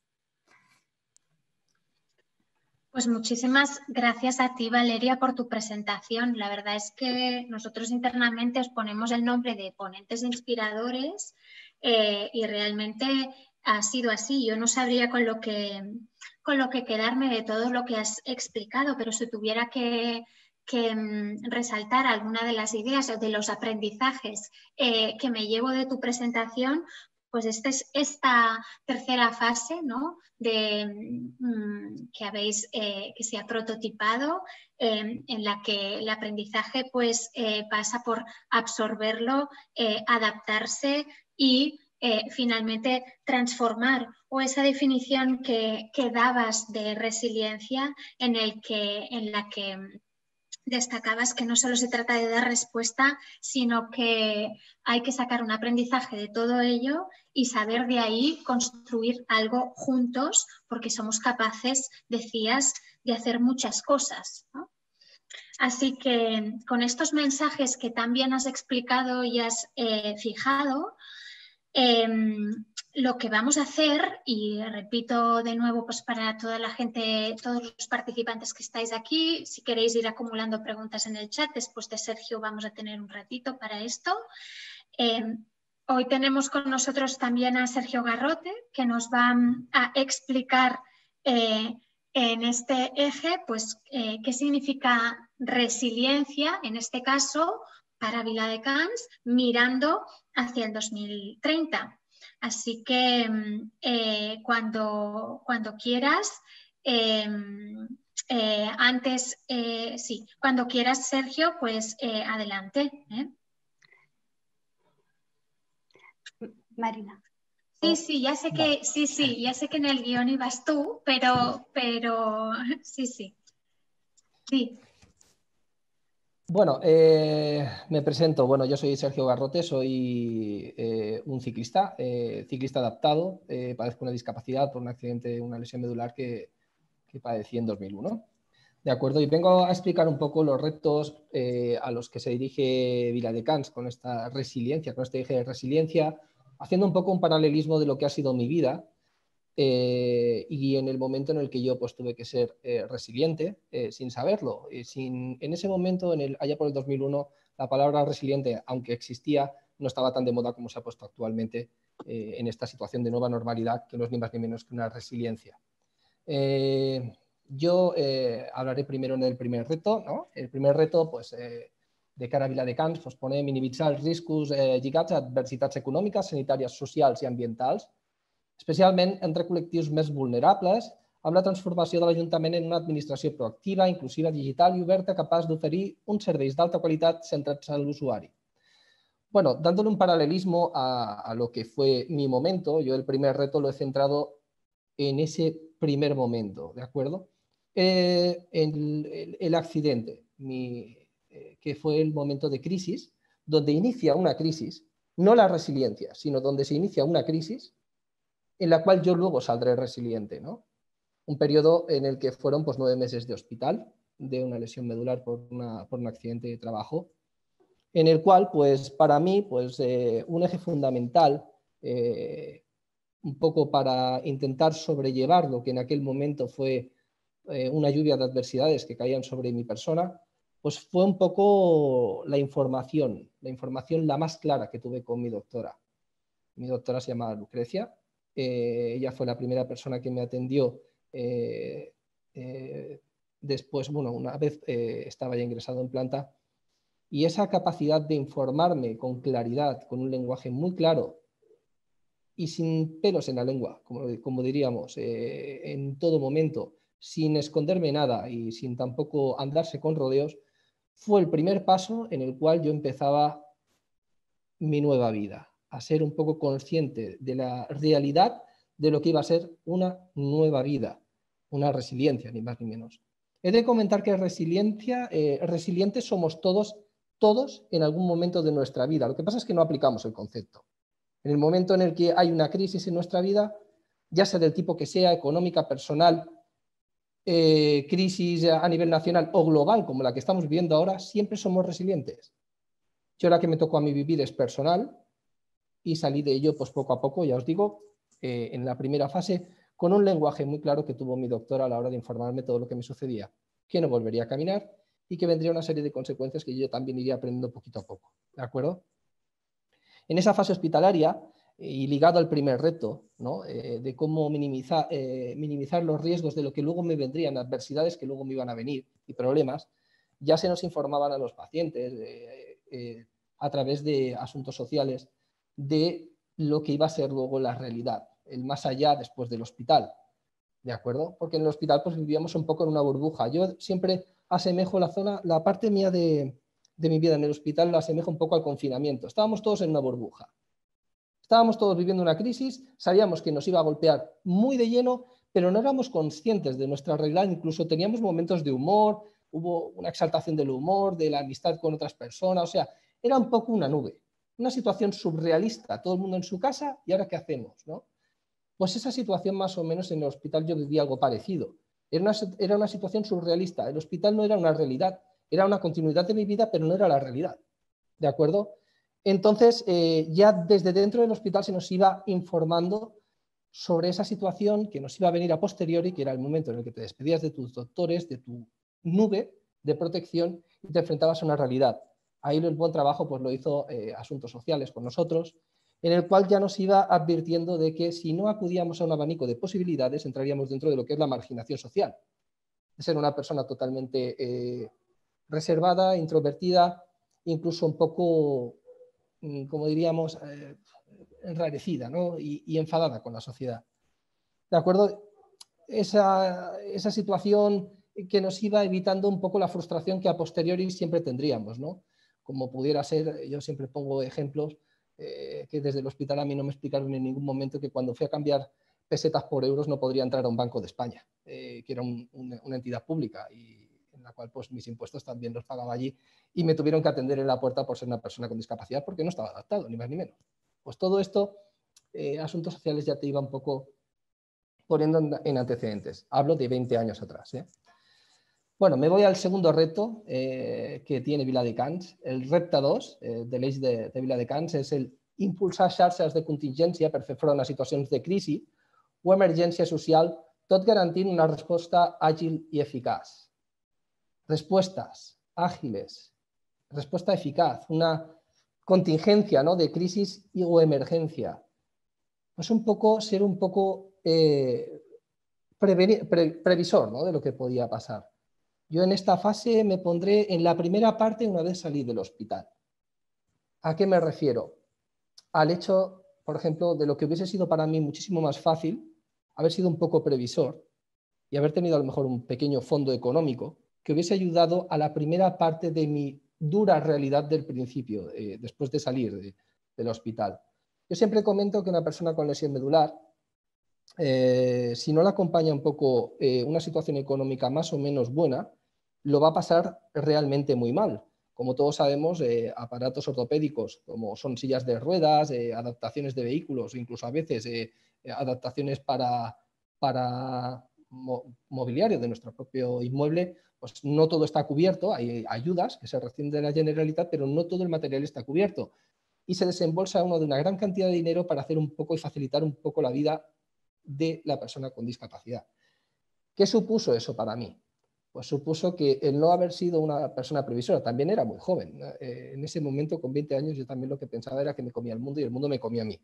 A: Pues muchísimas gracias a ti, Valeria, por tu presentación. La verdad es que nosotros internamente os ponemos el nombre de ponentes inspiradores y realmente ha sido así. Yo no sabría con lo que quedarme de todo lo que has explicado, pero si tuviera que resaltar alguna de las ideas o de los aprendizajes que me llevo de tu presentación, pues esta es esta tercera fase, ¿no? Que se ha prototipado, en la que el aprendizaje pues, pasa por absorberlo, adaptarse y finalmente transformar, o esa definición que dabas de resiliencia en la que destacabas que no solo se trata de dar respuesta, sino que hay que sacar un aprendizaje de todo ello y saber de ahí construir algo juntos, porque somos capaces, decías, de hacer muchas cosas, ¿no? Así que con estos mensajes que también has explicado y has fijado, lo que vamos a hacer, y repito de nuevo pues para toda la gente, todos los participantes que estáis aquí, si queréis ir acumulando preguntas en el chat, después de Sergio vamos a tener un ratito para esto. Hoy tenemos con nosotros también a Sergio Garrote, que nos va a explicar en este eje pues, qué significa resiliencia, en este caso, para Viladecans mirando hacia el 2030. Así que cuando quieras, cuando quieras, Sergio, pues adelante.
B: Marina.
A: Sí, ya sé que ya sé que en el guión ibas tú, pero sí. Sí.
E: Bueno, me presento. Bueno, yo soy Sergio Garrote, soy un ciclista adaptado. Padezco una discapacidad por un accidente, una lesión medular que padecí en 2001. De acuerdo, y vengo a explicar un poco los retos a los que se dirige Viladecans con esta resiliencia, con este eje de resiliencia, haciendo un poco un paralelismo de lo que ha sido mi vida. Y en el momento en el que yo pues, tuve que ser resiliente sin saberlo. En ese momento, allá por el 2001, la palabra resiliente, aunque existía, no estaba tan de moda como se ha puesto actualmente en esta situación de nueva normalidad, que no es ni más ni menos que una resiliencia. Yo hablaré primero del primer reto, ¿no? El primer reto, pues, de cara a Viladecans, pues, pone minimitzar els riscos lligats a adversitats econòmiques, sanitàries, socials i ambientals, especialment entre col·lectius més vulnerables, amb la transformació de l'Ajuntament en una administració proactiva, inclusiva, digital i oberta, capaç d'oferir uns serveis d'alta qualitat centrats en l'usuari. Bueno, dándole un paralelismo a lo que fue mi momento, yo el primer reto lo he centrado en ese primer momento, ¿de acuerdo? El accidente, que fue el momento de crisis, donde inicia una crisis, no la resiliencia, sino donde se inicia una crisis, en la cual yo luego saldré resiliente, ¿no? Un periodo en el que fueron pues, 9 meses de hospital, de una lesión medular por un accidente de trabajo, en el cual, pues, para mí, pues, un eje fundamental, un poco para intentar sobrellevar lo que en aquel momento fue una lluvia de adversidades que caían sobre mi persona, pues fue un poco la información la más clara que tuve con mi doctora. Mi doctora se llama Lucrecia. Ella fue la primera persona que me atendió después, bueno, una vez estaba ya ingresado en planta, y esa capacidad de informarme con claridad, con un lenguaje muy claro y sin pelos en la lengua, como diríamos, en todo momento, sin esconderme nada y sin tampoco andarse con rodeos, fue el primer paso en el cual yo empezaba mi nueva vida, a ser un poco consciente de la realidad de lo que iba a ser una nueva vida, una resiliencia, ni más ni menos. He de comentar que resilientes somos todos en algún momento de nuestra vida. Lo que pasa es que no aplicamos el concepto. En el momento en el que hay una crisis en nuestra vida, ya sea del tipo que sea, económica, personal, crisis a nivel nacional o global, como la que estamos viviendo ahora, siempre somos resilientes. Yo la que me tocó a mí vivir es personal y salí de ello pues poco a poco, ya os digo, en la primera fase, con un lenguaje muy claro que tuvo mi doctora a la hora de informarme todo lo que me sucedía, que no volvería a caminar y que vendría una serie de consecuencias que yo también iría aprendiendo poquito a poco, ¿de acuerdo? En esa fase hospitalaria, y ligado al primer reto, ¿no? De cómo minimizar los riesgos de lo que luego me vendrían, adversidades que luego me iban a venir y problemas, ya se nos informaban a los pacientes a través de asuntos sociales de lo que iba a ser luego la realidad, el más allá después del hospital, ¿de acuerdo? Porque en el hospital pues vivíamos un poco en una burbuja. Yo siempre asemejo la parte mía de mi vida en el hospital la asemejo un poco al confinamiento. Estábamos todos en una burbuja. Estábamos todos viviendo una crisis, sabíamos que nos iba a golpear muy de lleno, pero no éramos conscientes de nuestra realidad, incluso teníamos momentos de humor, hubo una exaltación del humor, de la amistad con otras personas, o sea, era un poco una nube, una situación surrealista, todo el mundo en su casa, ¿y ahora qué hacemos? ¿No? Pues esa situación más o menos en el hospital yo viví algo parecido. Era una situación surrealista, el hospital no era una realidad, era una continuidad de mi vida, pero no era la realidad, ¿de acuerdo? Entonces, ya desde dentro del hospital se nos iba informando sobre esa situación que nos iba a venir a posteriori, que era el momento en el que te despedías de tus doctores, de tu nube de protección y te enfrentabas a una realidad. Ahí el buen trabajo pues, lo hizo Asuntos Sociales con nosotros, en el cual ya nos iba advirtiendo de que si no acudíamos a un abanico de posibilidades, entraríamos dentro de lo que es la marginación social. De ser una persona totalmente reservada, introvertida, incluso un poco, como diríamos, enrarecida, ¿no? y enfadada con la sociedad. ¿De acuerdo? Esa situación que nos iba evitando un poco la frustración que a posteriori siempre tendríamos, ¿no? Como pudiera ser, yo siempre pongo ejemplos que desde el hospital a mí no me explicaron en ningún momento que cuando fui a cambiar pesetas por euros no podría entrar a un banco de España, que era una entidad pública y en la cual pues, mis impuestos también los pagaba allí y me tuvieron que atender en la puerta por ser una persona con discapacidad porque no estaba adaptado, ni más ni menos. Pues todo esto, asuntos sociales ya te iba un poco poniendo en antecedentes. Hablo de 20 años atrás. Bueno, me voy al segundo reto que tiene Viladecans. El repte 2 de l'eix de Viladecans és el impulsar xarxes de contingència per fer front a situacions de crisi o emergència social, tot garantint una resposta àgil i eficaç. Respuestas ágiles, respuesta eficaz, una contingencia, ¿no? de crisis o emergencia. Pues ser un poco previsor, ¿no? de lo que podía pasar. Yo en esta fase me pondré en la primera parte una vez salí del hospital. ¿A qué me refiero? Al hecho, por ejemplo, de lo que hubiese sido para mí muchísimo más fácil haber sido un poco previsor y haber tenido a lo mejor un pequeño fondo económico que hubiese ayudado a la primera parte de mi dura realidad del principio, después de salir del hospital. Yo siempre comento que una persona con lesión medular, si no la acompaña un poco una situación económica más o menos buena, lo va a pasar realmente muy mal. Como todos sabemos, aparatos ortopédicos, como son sillas de ruedas, adaptaciones de vehículos, incluso a veces adaptaciones para mobiliario de nuestro propio inmueble, pues no todo está cubierto. Hay ayudas que se reciben de la Generalitat, pero no todo el material está cubierto. Y se desembolsa uno de una gran cantidad de dinero para hacer un poco y facilitar un poco la vida de la persona con discapacidad. ¿Qué supuso eso para mí? Pues supuso que el no haber sido una persona previsora, también era muy joven. En ese momento, con 20 años, yo también lo que pensaba era que me comía el mundo y el mundo me comía a mí.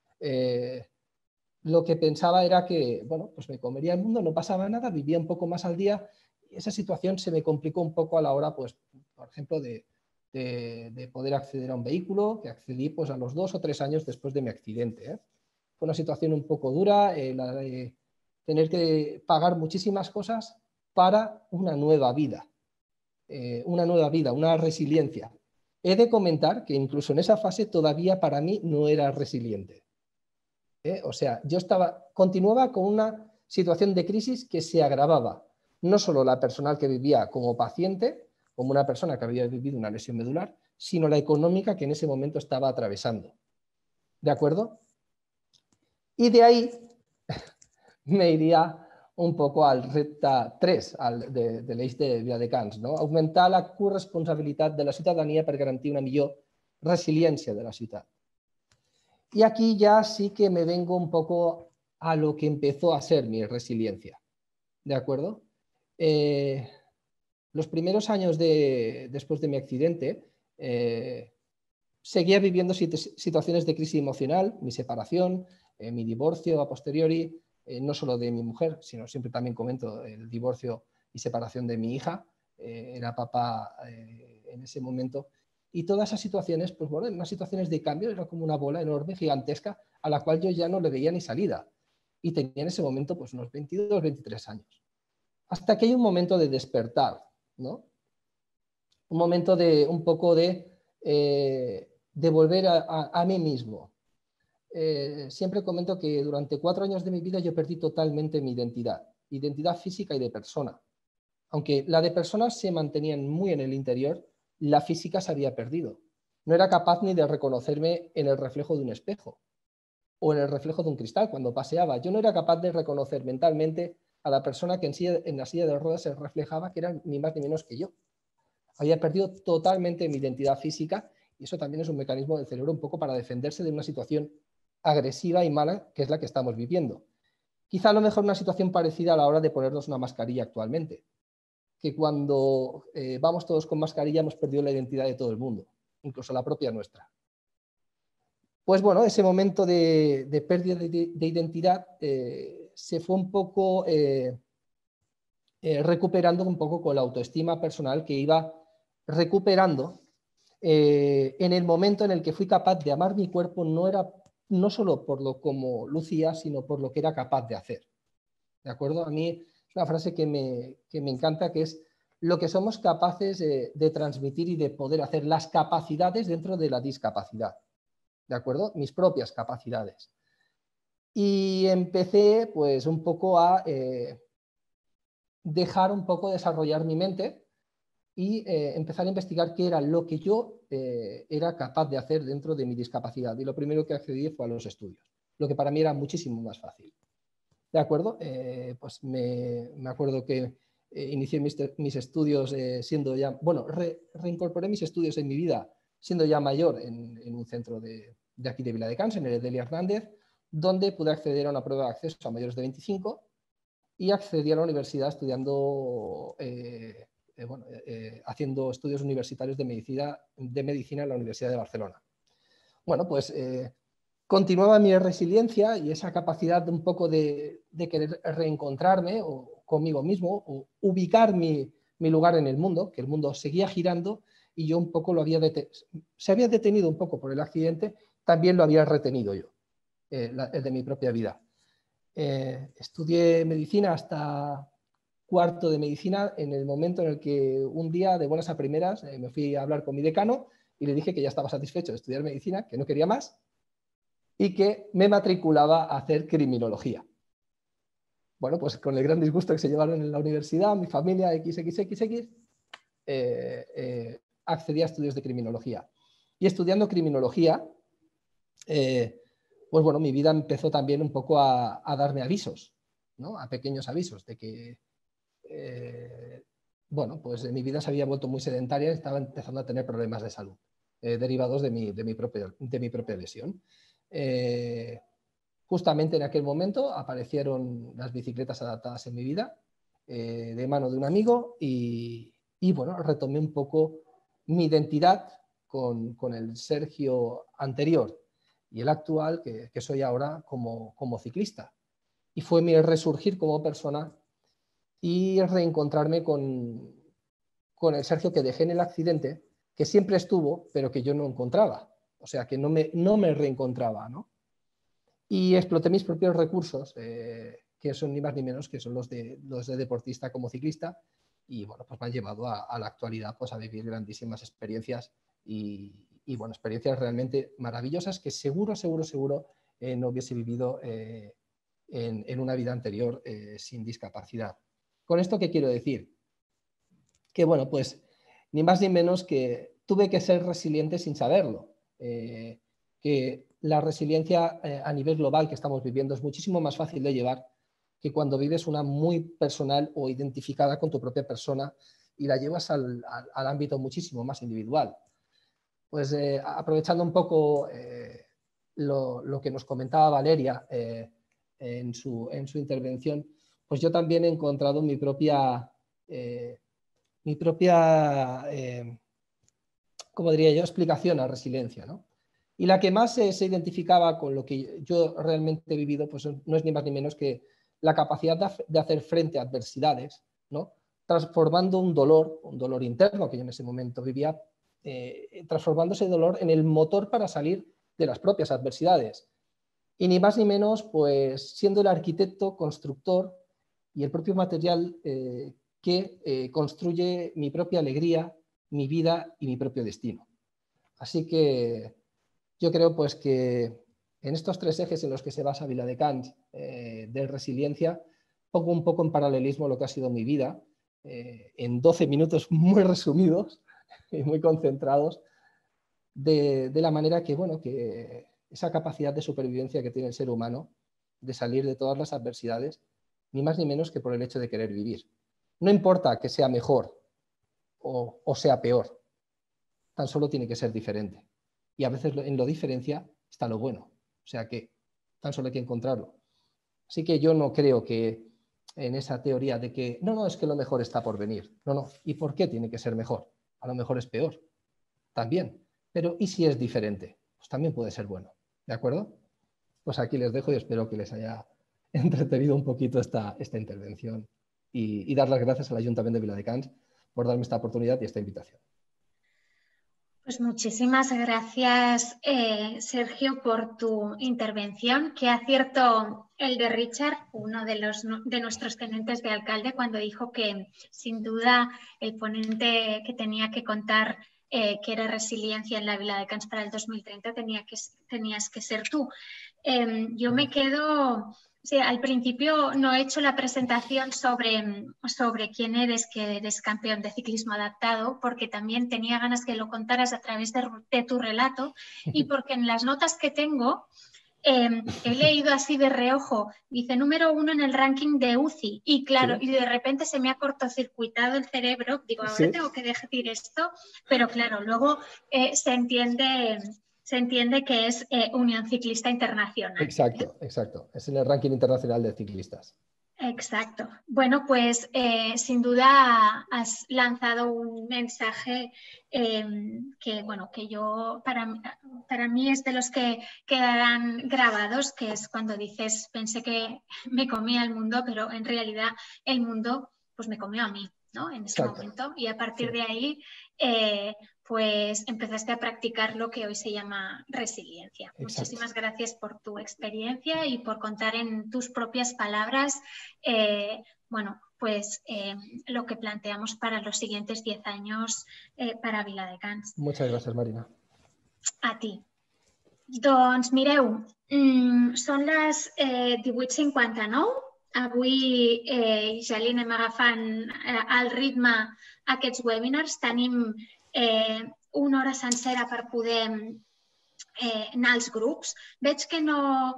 E: Lo que pensaba era que, bueno, pues me comería el mundo, no pasaba nada, vivía un poco más al día y esa situación se me complicó un poco a la hora, pues, por ejemplo, de poder acceder a un vehículo, que accedí pues, a los 2 o 3 años después de mi accidente. Fue una situación un poco dura, la de tener que pagar muchísimas cosas para una nueva vida, una resiliencia. He de comentar que incluso en esa fase todavía para mí no era resiliente. O sea, yo continuaba con una situación de crisis que se agravaba. No solo la personal que vivía como paciente, como una persona que había vivido una lesión medular, sino la económica que en ese momento estaba atravesando. ¿De acuerdo? Y de ahí me iría un poco al repte 3 de l'eix de Viladecans, no? Augmentar la corresponsabilitat de la ciutadania per garantir una millor resiliència de la ciutat. Y aquí ya sí que me vengo un poco a lo que empezó a ser mi resiliencia. ¿De acuerdo? Los primeros años después de mi accidente seguía viviendo situaciones de crisis emocional, mi separación, mi divorcio a posteriori, no solo de mi mujer, sino siempre también comento el divorcio y separación de mi hija, era papá en ese momento. Y todas esas situaciones, pues bueno, en unas situaciones de cambio, era como una bola enorme, gigantesca, a la cual yo ya no le veía ni salida. Y tenía en ese momento pues unos 22, 23 años. Hasta que hay un momento de despertar, ¿no? Un momento de un poco de volver a mí mismo. Siempre comento que durante 4 años de mi vida yo perdí totalmente mi identidad física y de persona. Aunque la de persona se mantenía muy en el interior, la física se había perdido. No era capaz ni de reconocerme en el reflejo de un espejo o en el reflejo de un cristal cuando paseaba. Yo no era capaz de reconocer mentalmente a la persona que en la silla de ruedas se reflejaba, que era ni más ni menos que yo. Había perdido totalmente mi identidad física y eso también es un mecanismo del cerebro un poco para defenderse de una situación agresiva y mala que es la que estamos viviendo. Quizá a lo mejor una situación parecida a la hora de ponernos una mascarilla actualmente, que cuando vamos todos con mascarilla hemos perdido la identidad de todo el mundo, incluso la propia nuestra. Pues bueno, ese momento de pérdida de identidad se fue un poco recuperando un poco con la autoestima personal que iba recuperando en el momento en el que fui capaz de amar mi cuerpo, no solo por lo como lucía, sino por lo que era capaz de hacer. ¿De acuerdo? A mí es una frase que me encanta, que es lo que somos capaces de transmitir y de poder hacer, las capacidades dentro de la discapacidad. ¿De acuerdo? Mis propias capacidades. Y empecé pues un poco a dejar un poco desarrollar mi mente y empezar a investigar qué era lo que yo era capaz de hacer dentro de mi discapacidad. Y lo primero que accedí fue a los estudios, lo que para mí era muchísimo más fácil. ¿De acuerdo? Pues me acuerdo que inicié mis estudios siendo ya, bueno, reincorporé mis estudios en mi vida siendo ya mayor en un centro de aquí de Viladecans, en el Edelia Hernández, donde pude acceder a una prueba de acceso a mayores de 25 y accedí a la universidad estudiando, haciendo estudios universitarios de medicina en la Universidad de Barcelona. Bueno, pues continuaba mi resiliencia y esa capacidad un poco de querer reencontrarme conmigo mismo o ubicar mi lugar en el mundo, que el mundo seguía girando y yo un poco se había detenido un poco por el accidente, también lo había retenido yo, el de mi propia vida. Estudié medicina hasta cuarto de medicina en el momento en el que un día, de buenas a primeras, me fui a hablar con mi decano y le dije que ya estaba satisfecho de estudiar medicina, que no quería más y que me matriculaba a hacer criminología. Bueno, pues con el gran disgusto que se llevaron en la universidad, mi familia, XXXX, accedí a estudios de criminología. Y estudiando criminología, pues bueno, mi vida empezó también un poco a darme avisos, ¿no? A pequeños avisos de que, bueno, pues mi vida se había vuelto muy sedentaria y estaba empezando a tener problemas de salud derivados de mi propia lesión. Justamente en aquel momento aparecieron las bicicletas adaptadas en mi vida, de mano de un amigo y bueno, retomé un poco mi identidad con el Sergio anterior y el actual que soy ahora como ciclista. Y fue mi resurgir como persona y reencontrarme con el Sergio que dejé en el accidente, que siempre estuvo, pero que yo no encontraba. O sea, que no me reencontraba, ¿no? Y exploté mis propios recursos, que son ni más ni menos que son los de deportista como ciclista, y bueno, pues me han llevado a la actualidad pues a vivir grandísimas experiencias y bueno, experiencias realmente maravillosas que seguro no hubiese vivido en una vida anterior sin discapacidad. ¿Con esto qué quiero decir? Que bueno, pues ni más ni menos que tuve que ser resiliente sin saberlo. Que la resiliencia a nivel global que estamos viviendo es muchísimo más fácil de llevar que cuando vives una muy personal o identificada con tu propia persona y la llevas al ámbito muchísimo más individual. Pues aprovechando un poco lo que nos comentaba Valeria en su intervención, pues yo también he encontrado mi propia como diría yo, explicación a resiliencia, ¿no? Y la que más se identificaba con lo que yo realmente he vivido, pues no es ni más ni menos que la capacidad de hacer frente a adversidades, ¿no? Transformando un dolor interno que yo en ese momento vivía, transformando ese dolor en el motor para salir de las propias adversidades. Y ni más ni menos, pues siendo el arquitecto, constructor y el propio material que construye mi propia alegría, mi vida y mi propio destino. Así que yo creo pues que en estos tres ejes en los que se basa Viladecans de resiliencia, pongo un poco en paralelismo lo que ha sido mi vida, en 12 minutos muy resumidos y muy concentrados, de la manera que, bueno, que esa capacidad de supervivencia que tiene el ser humano, de salir de todas las adversidades, ni más ni menos que por el hecho de querer vivir. No importa que sea mejor o sea peor, tan solo tiene que ser diferente. Y a veces en lo diferencia está lo bueno, o sea que tan solo hay que encontrarlo. Así que yo no creo que en esa teoría de que no, es que lo mejor está por venir. No. ¿Y por qué tiene que ser mejor? A lo mejor es peor, también. Pero ¿y si es diferente? Pues también puede ser bueno, ¿de acuerdo? Pues aquí les dejo y espero que les haya entretenido un poquito esta intervención y dar las gracias al Ayuntamiento de Viladecans por darme esta oportunidad y esta invitación.
A: Pues muchísimas gracias, Sergio, por tu intervención. Qué acierto el de Richard, uno de nuestros tenentes de alcalde, cuando dijo que sin duda el ponente que tenía que contar que era resiliencia en la Viladecans para el 2030 tenías que ser tú. Yo me quedo... Sí, al principio no he hecho la presentación sobre quién eres, que eres campeón de ciclismo adaptado, porque también tenía ganas que lo contaras a través de tu relato y porque en las notas que tengo he leído así de reojo, dice número 1 en el ranking de UCI y claro, ¿sí? Y de repente se me ha cortocircuitado el cerebro, digo, ahora tengo que decir esto, pero claro, luego se entiende que es Unión Ciclista Internacional.
E: Exacto, exacto. Es en el ranking internacional de ciclistas.
A: Exacto. Bueno, pues sin duda has lanzado un mensaje que yo, para mí es de los que quedarán grabados, que es cuando dices, pensé que me comía el mundo, pero en realidad el mundo pues me comió a mí, ¿no? En ese momento. Y a partir de ahí... pues empezaste a practicar lo que hoy se llama resiliencia. Exacto. Muchísimas gracias por tu experiencia y por contar en tus propias palabras, lo que planteamos para los siguientes 10 años para Viladecans.
E: Muchas gracias, Marina.
A: A ti. Doncs mireu, són les 18:59. Avui ja li anem agafant el ritme a aquests webinars. Tenim una hora sencera per poder anar als grups. Veig que no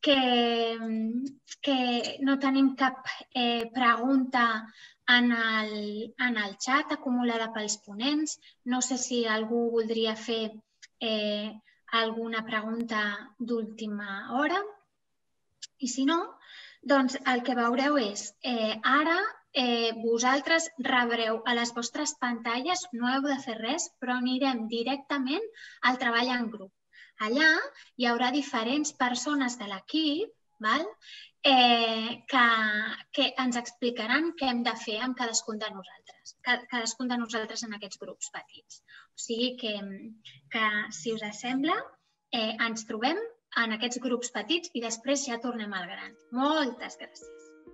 A: tenim cap pregunta en el xat acumulada pels ponents. No sé si algú voldria fer alguna pregunta d'última hora. I si no, doncs el que veureu és ara vosaltres rebreu a les vostres pantalles, no heu de fer res, però anirem directament al treball en grup. Allà hi haurà diferents persones de l'equip que ens explicaran què hem de fer amb cadascun de nosaltres en aquests grups petits. O sigui que si us sembla, ens trobem en aquests grups petits i després ja tornem al gran. Moltes gràcies.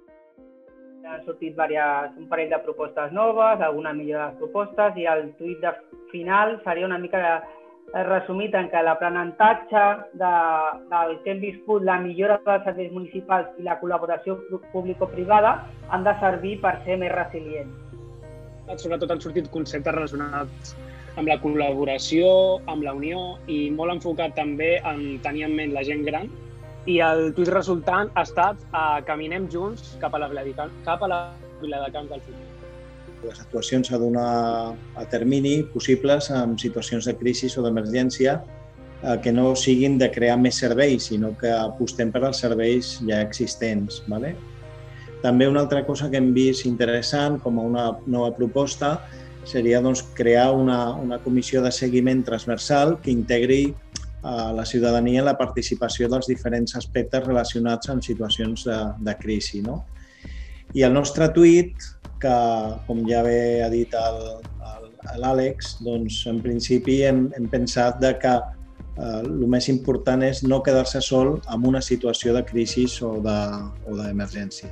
F: Han sortit un parell de propostes noves, alguna millora de les propostes i el tuit de final seria una mica resumit en què l'aprenentatge del que hem viscut, la millora dels serveis municipals i la col·laboració público-privada han de servir per ser més resilients.
G: Sobretot han sortit conceptes relacionats amb la col·laboració, amb la unió i molt enfocat també en tenir en ment la gent gran. I el tuit resultant ha estat caminem junts cap a la Viladecans del futur.
H: Les actuacions s'ha de donar a termini possibles en situacions de crisi o d'emergència que no siguin de crear més serveis, sinó que apostem per als serveis ja existents. També una altra cosa que hem vist interessant com a una nova proposta seria crear una comissió de seguiment transversal que integri a la ciutadania en la participació dels diferents aspectes relacionats amb situacions de crisi. I el nostre tuit, que com ja bé ha dit l'Àlex, doncs en principi hem pensat que el més important és no quedar-se sol en una situació de crisi o d'emergència.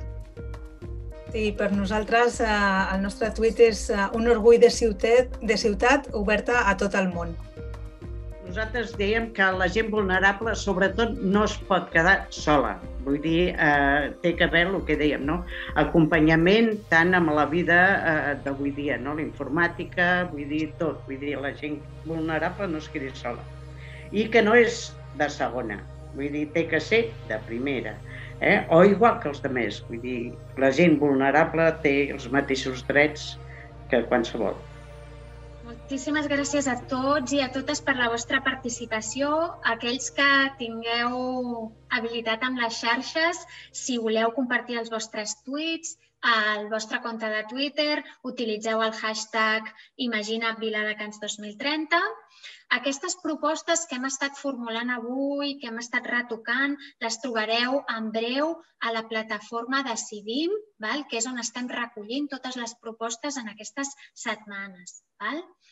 I: Sí, per nosaltres el nostre tuit és un orgull de ciutat oberta a tot el món.
J: Nosaltres dèiem que la gent vulnerable sobretot no es pot quedar sola. Vull dir, té que haver el que dèiem, no? Acompanyament tant amb la vida d'avui dia, no? La informàtica, vull dir, tot. Vull dir, la gent vulnerable no es quedi sola. I que no és de segona. Vull dir, té que ser de primera. O igual que els altres. Vull dir, la gent vulnerable té els mateixos drets que qualsevol.
A: Moltíssimes gràcies a tots i a totes per la vostra participació. Aquells que tingueu habilitat amb les xarxes, si voleu compartir els vostres tuits, al vostre compte de Twitter, utilitzeu el hashtag ImaginaViladecans2030. Aquestes propostes que hem estat formulant avui, que hem estat retocant, les trobareu en breu a la plataforma Decidim, que és on estem recollint totes les propostes en aquestes setmanes.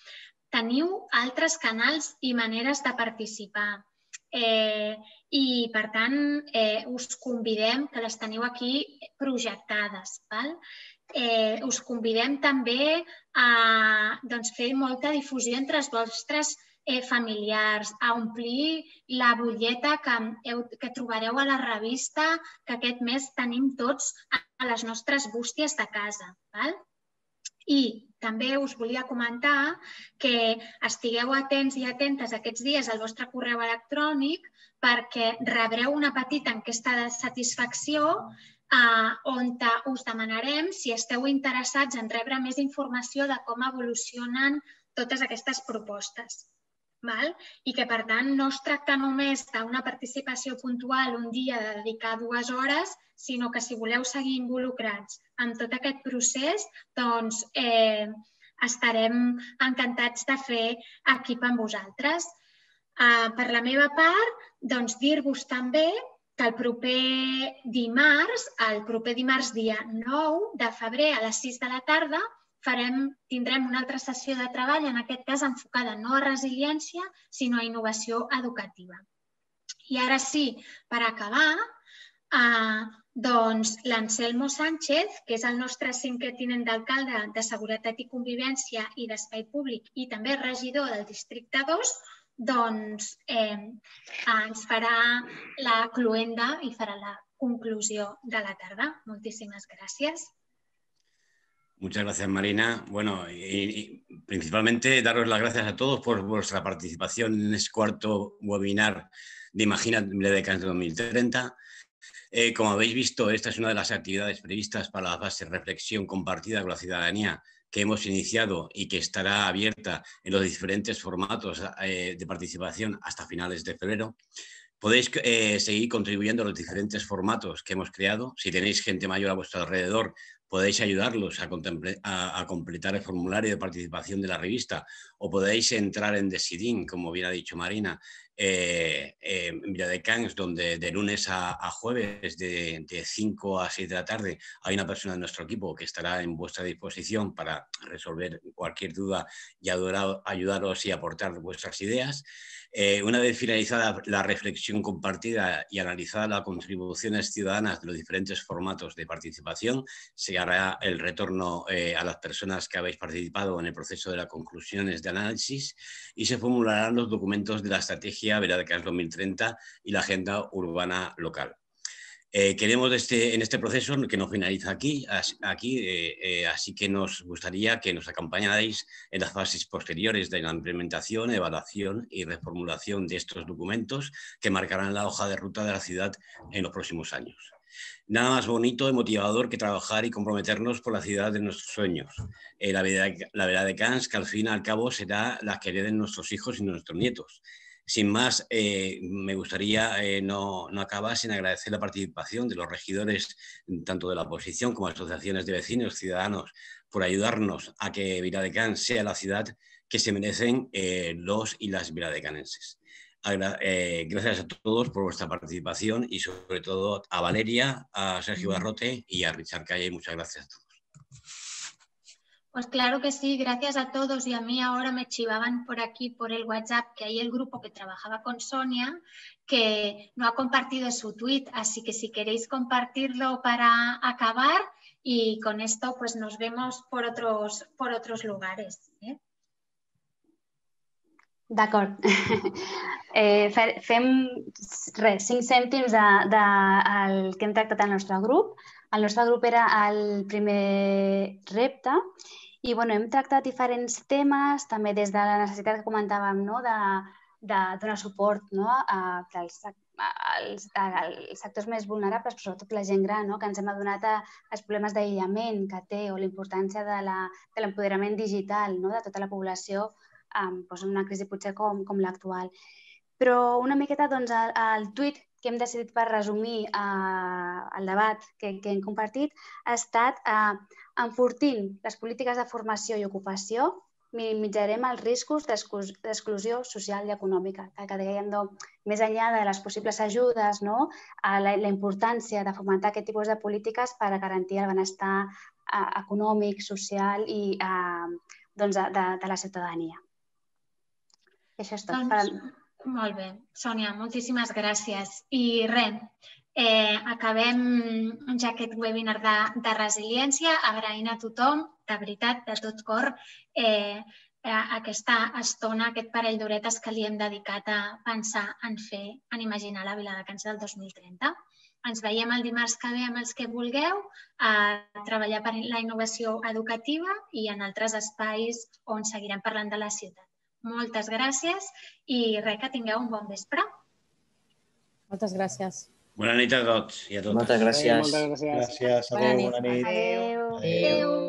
A: teniu altres canals i maneres de participar. I, per tant, us convidem, que les teniu aquí projectades. Us convidem també a fer molta difusió entre els vostres familiars, a omplir la butlleta que trobareu a la revista que aquest mes tenim tots a les nostres bústies de casa. I també us volia comentar que estigueu atents i atentes aquests dies al vostre correu electrònic perquè rebreu una petita enquesta de satisfacció on us demanarem si esteu interessats en rebre més informació de com evolucionen totes aquestes propostes. I que, per tant, no es tracta només d'una participació puntual un dia de dedicar 2 hores, sinó que si voleu seguir involucrats en tot aquest procés, doncs estarem encantats de fer equip amb vosaltres. Per la meva part, doncs dir-vos també que el proper dimarts, dia 9 de febrer a les 6 de la tarda, tindrem una altra sessió de treball, en aquest cas enfocada no a resiliència, sinó a innovació educativa. I ara sí, per acabar, doncs l'Anselmo Sánchez, que és el nostre 5è tinent d'alcalde de Seguretat i Convivència i d'Espai Públic i també regidor del districte 2, doncs ens farà la cloenda i farà la conclusió de la tarda. Moltíssimes gràcies.
K: Muchas gracias, Marina. Bueno, y principalmente daros las gracias a todos por vuestra participación en este 4º webinar de Imagina Viladecans 2030. Como habéis visto, esta es una de las actividades previstas para la fase de reflexión compartida con la ciudadanía que hemos iniciado y que estará abierta en los diferentes formatos de participación hasta finales de febrero. Podéis seguir contribuyendo a los diferentes formatos que hemos creado. Si tenéis gente mayor a vuestro alrededor, podéis ayudarlos a completar el formulario de participación de la revista o podéis entrar en Decidim, como bien ha dicho Marina, en Viladecans, donde de lunes a jueves de 5 a 6 de la tarde hay una persona de nuestro equipo que estará en vuestra disposición para resolver cualquier duda y ayudaros y aportar vuestras ideas. Una vez finalizada la reflexión compartida y analizada las contribuciones ciudadanas de los diferentes formatos de participación, se hará el retorno a las personas que habéis participado en el proceso de las conclusiones de análisis y se formularán los documentos de la estrategia Viladecans 2030 y la agenda urbana local. Queremos en este proceso, que no finaliza aquí, así que nos gustaría que nos acompañarais en las fases posteriores de la implementación, evaluación y reformulación de estos documentos que marcarán la hoja de ruta de la ciudad en los próximos años. Nada más bonito y motivador que trabajar y comprometernos por la ciudad de nuestros sueños. La Viladecans, que al fin y al cabo será la que hereden nuestros hijos y nuestros nietos. Sin más, me gustaría no acabar sin agradecer la participación de los regidores, tanto de la oposición como asociaciones de vecinos, ciudadanos, por ayudarnos a que Viladecans sea la ciudad que se merecen los y las viladecanenses. Gracias a todos por vuestra participación y sobre todo a Valeria, a Sergio Barrote y a Richard Calle. Muchas gracias a todos.
A: Pues claro que sí, gracias a todos. Y a mí ahora me chivaban por aquí, por el WhatsApp, que hay el grupo que trabajaba con Sonia, que no ha compartido su tweet, así que si queréis compartirlo para acabar y con esto pues nos vemos por otros lugares.
B: D'acord. Fem 5 cèntims del que hem tractat al nostre grup. El nostre grup era el primer repte i hem tractat diferents temes, també des de la necessitat que comentàvem de donar suport als sectors més vulnerables, però sobretot la gent gran, que ens hem adonat als problemes d'aïllament que té o la importància de l'empoderament digital de tota la població en una crisi potser com l'actual. Però una miqueta el tuit que hem decidit per resumir el debat que hem compartit ha estat enfortint les polítiques de formació i ocupació, minimitzarem els riscos d'exclusió social i econòmica. Que dèiem, més enllà de les possibles ajudes, la importància de fomentar aquest tipus de polítiques per garantir el benestar econòmic, social i de la ciutadania. Això és tot.
A: Molt bé, Sònia, moltíssimes gràcies. I res, acabem ja aquest webinar de resiliència agraint a tothom, de veritat, de tot cor, aquesta estona, aquest parell d'horetes que li hem dedicat a pensar en imaginar la Viladecans del 2030. Ens veiem el dimarts que ve amb els que vulgueu a treballar per la innovació educativa i en altres espais on seguirem parlant de la ciutat. Moltes gràcies i res, que tingueu un bon vespre.
L: Moltes gràcies.
K: Bona nit a tots i a totes.
H: Moltes gràcies.
G: Moltes gràcies.
H: Gràcies. Adéu, bona nit.
B: Adéu.
A: Adéu.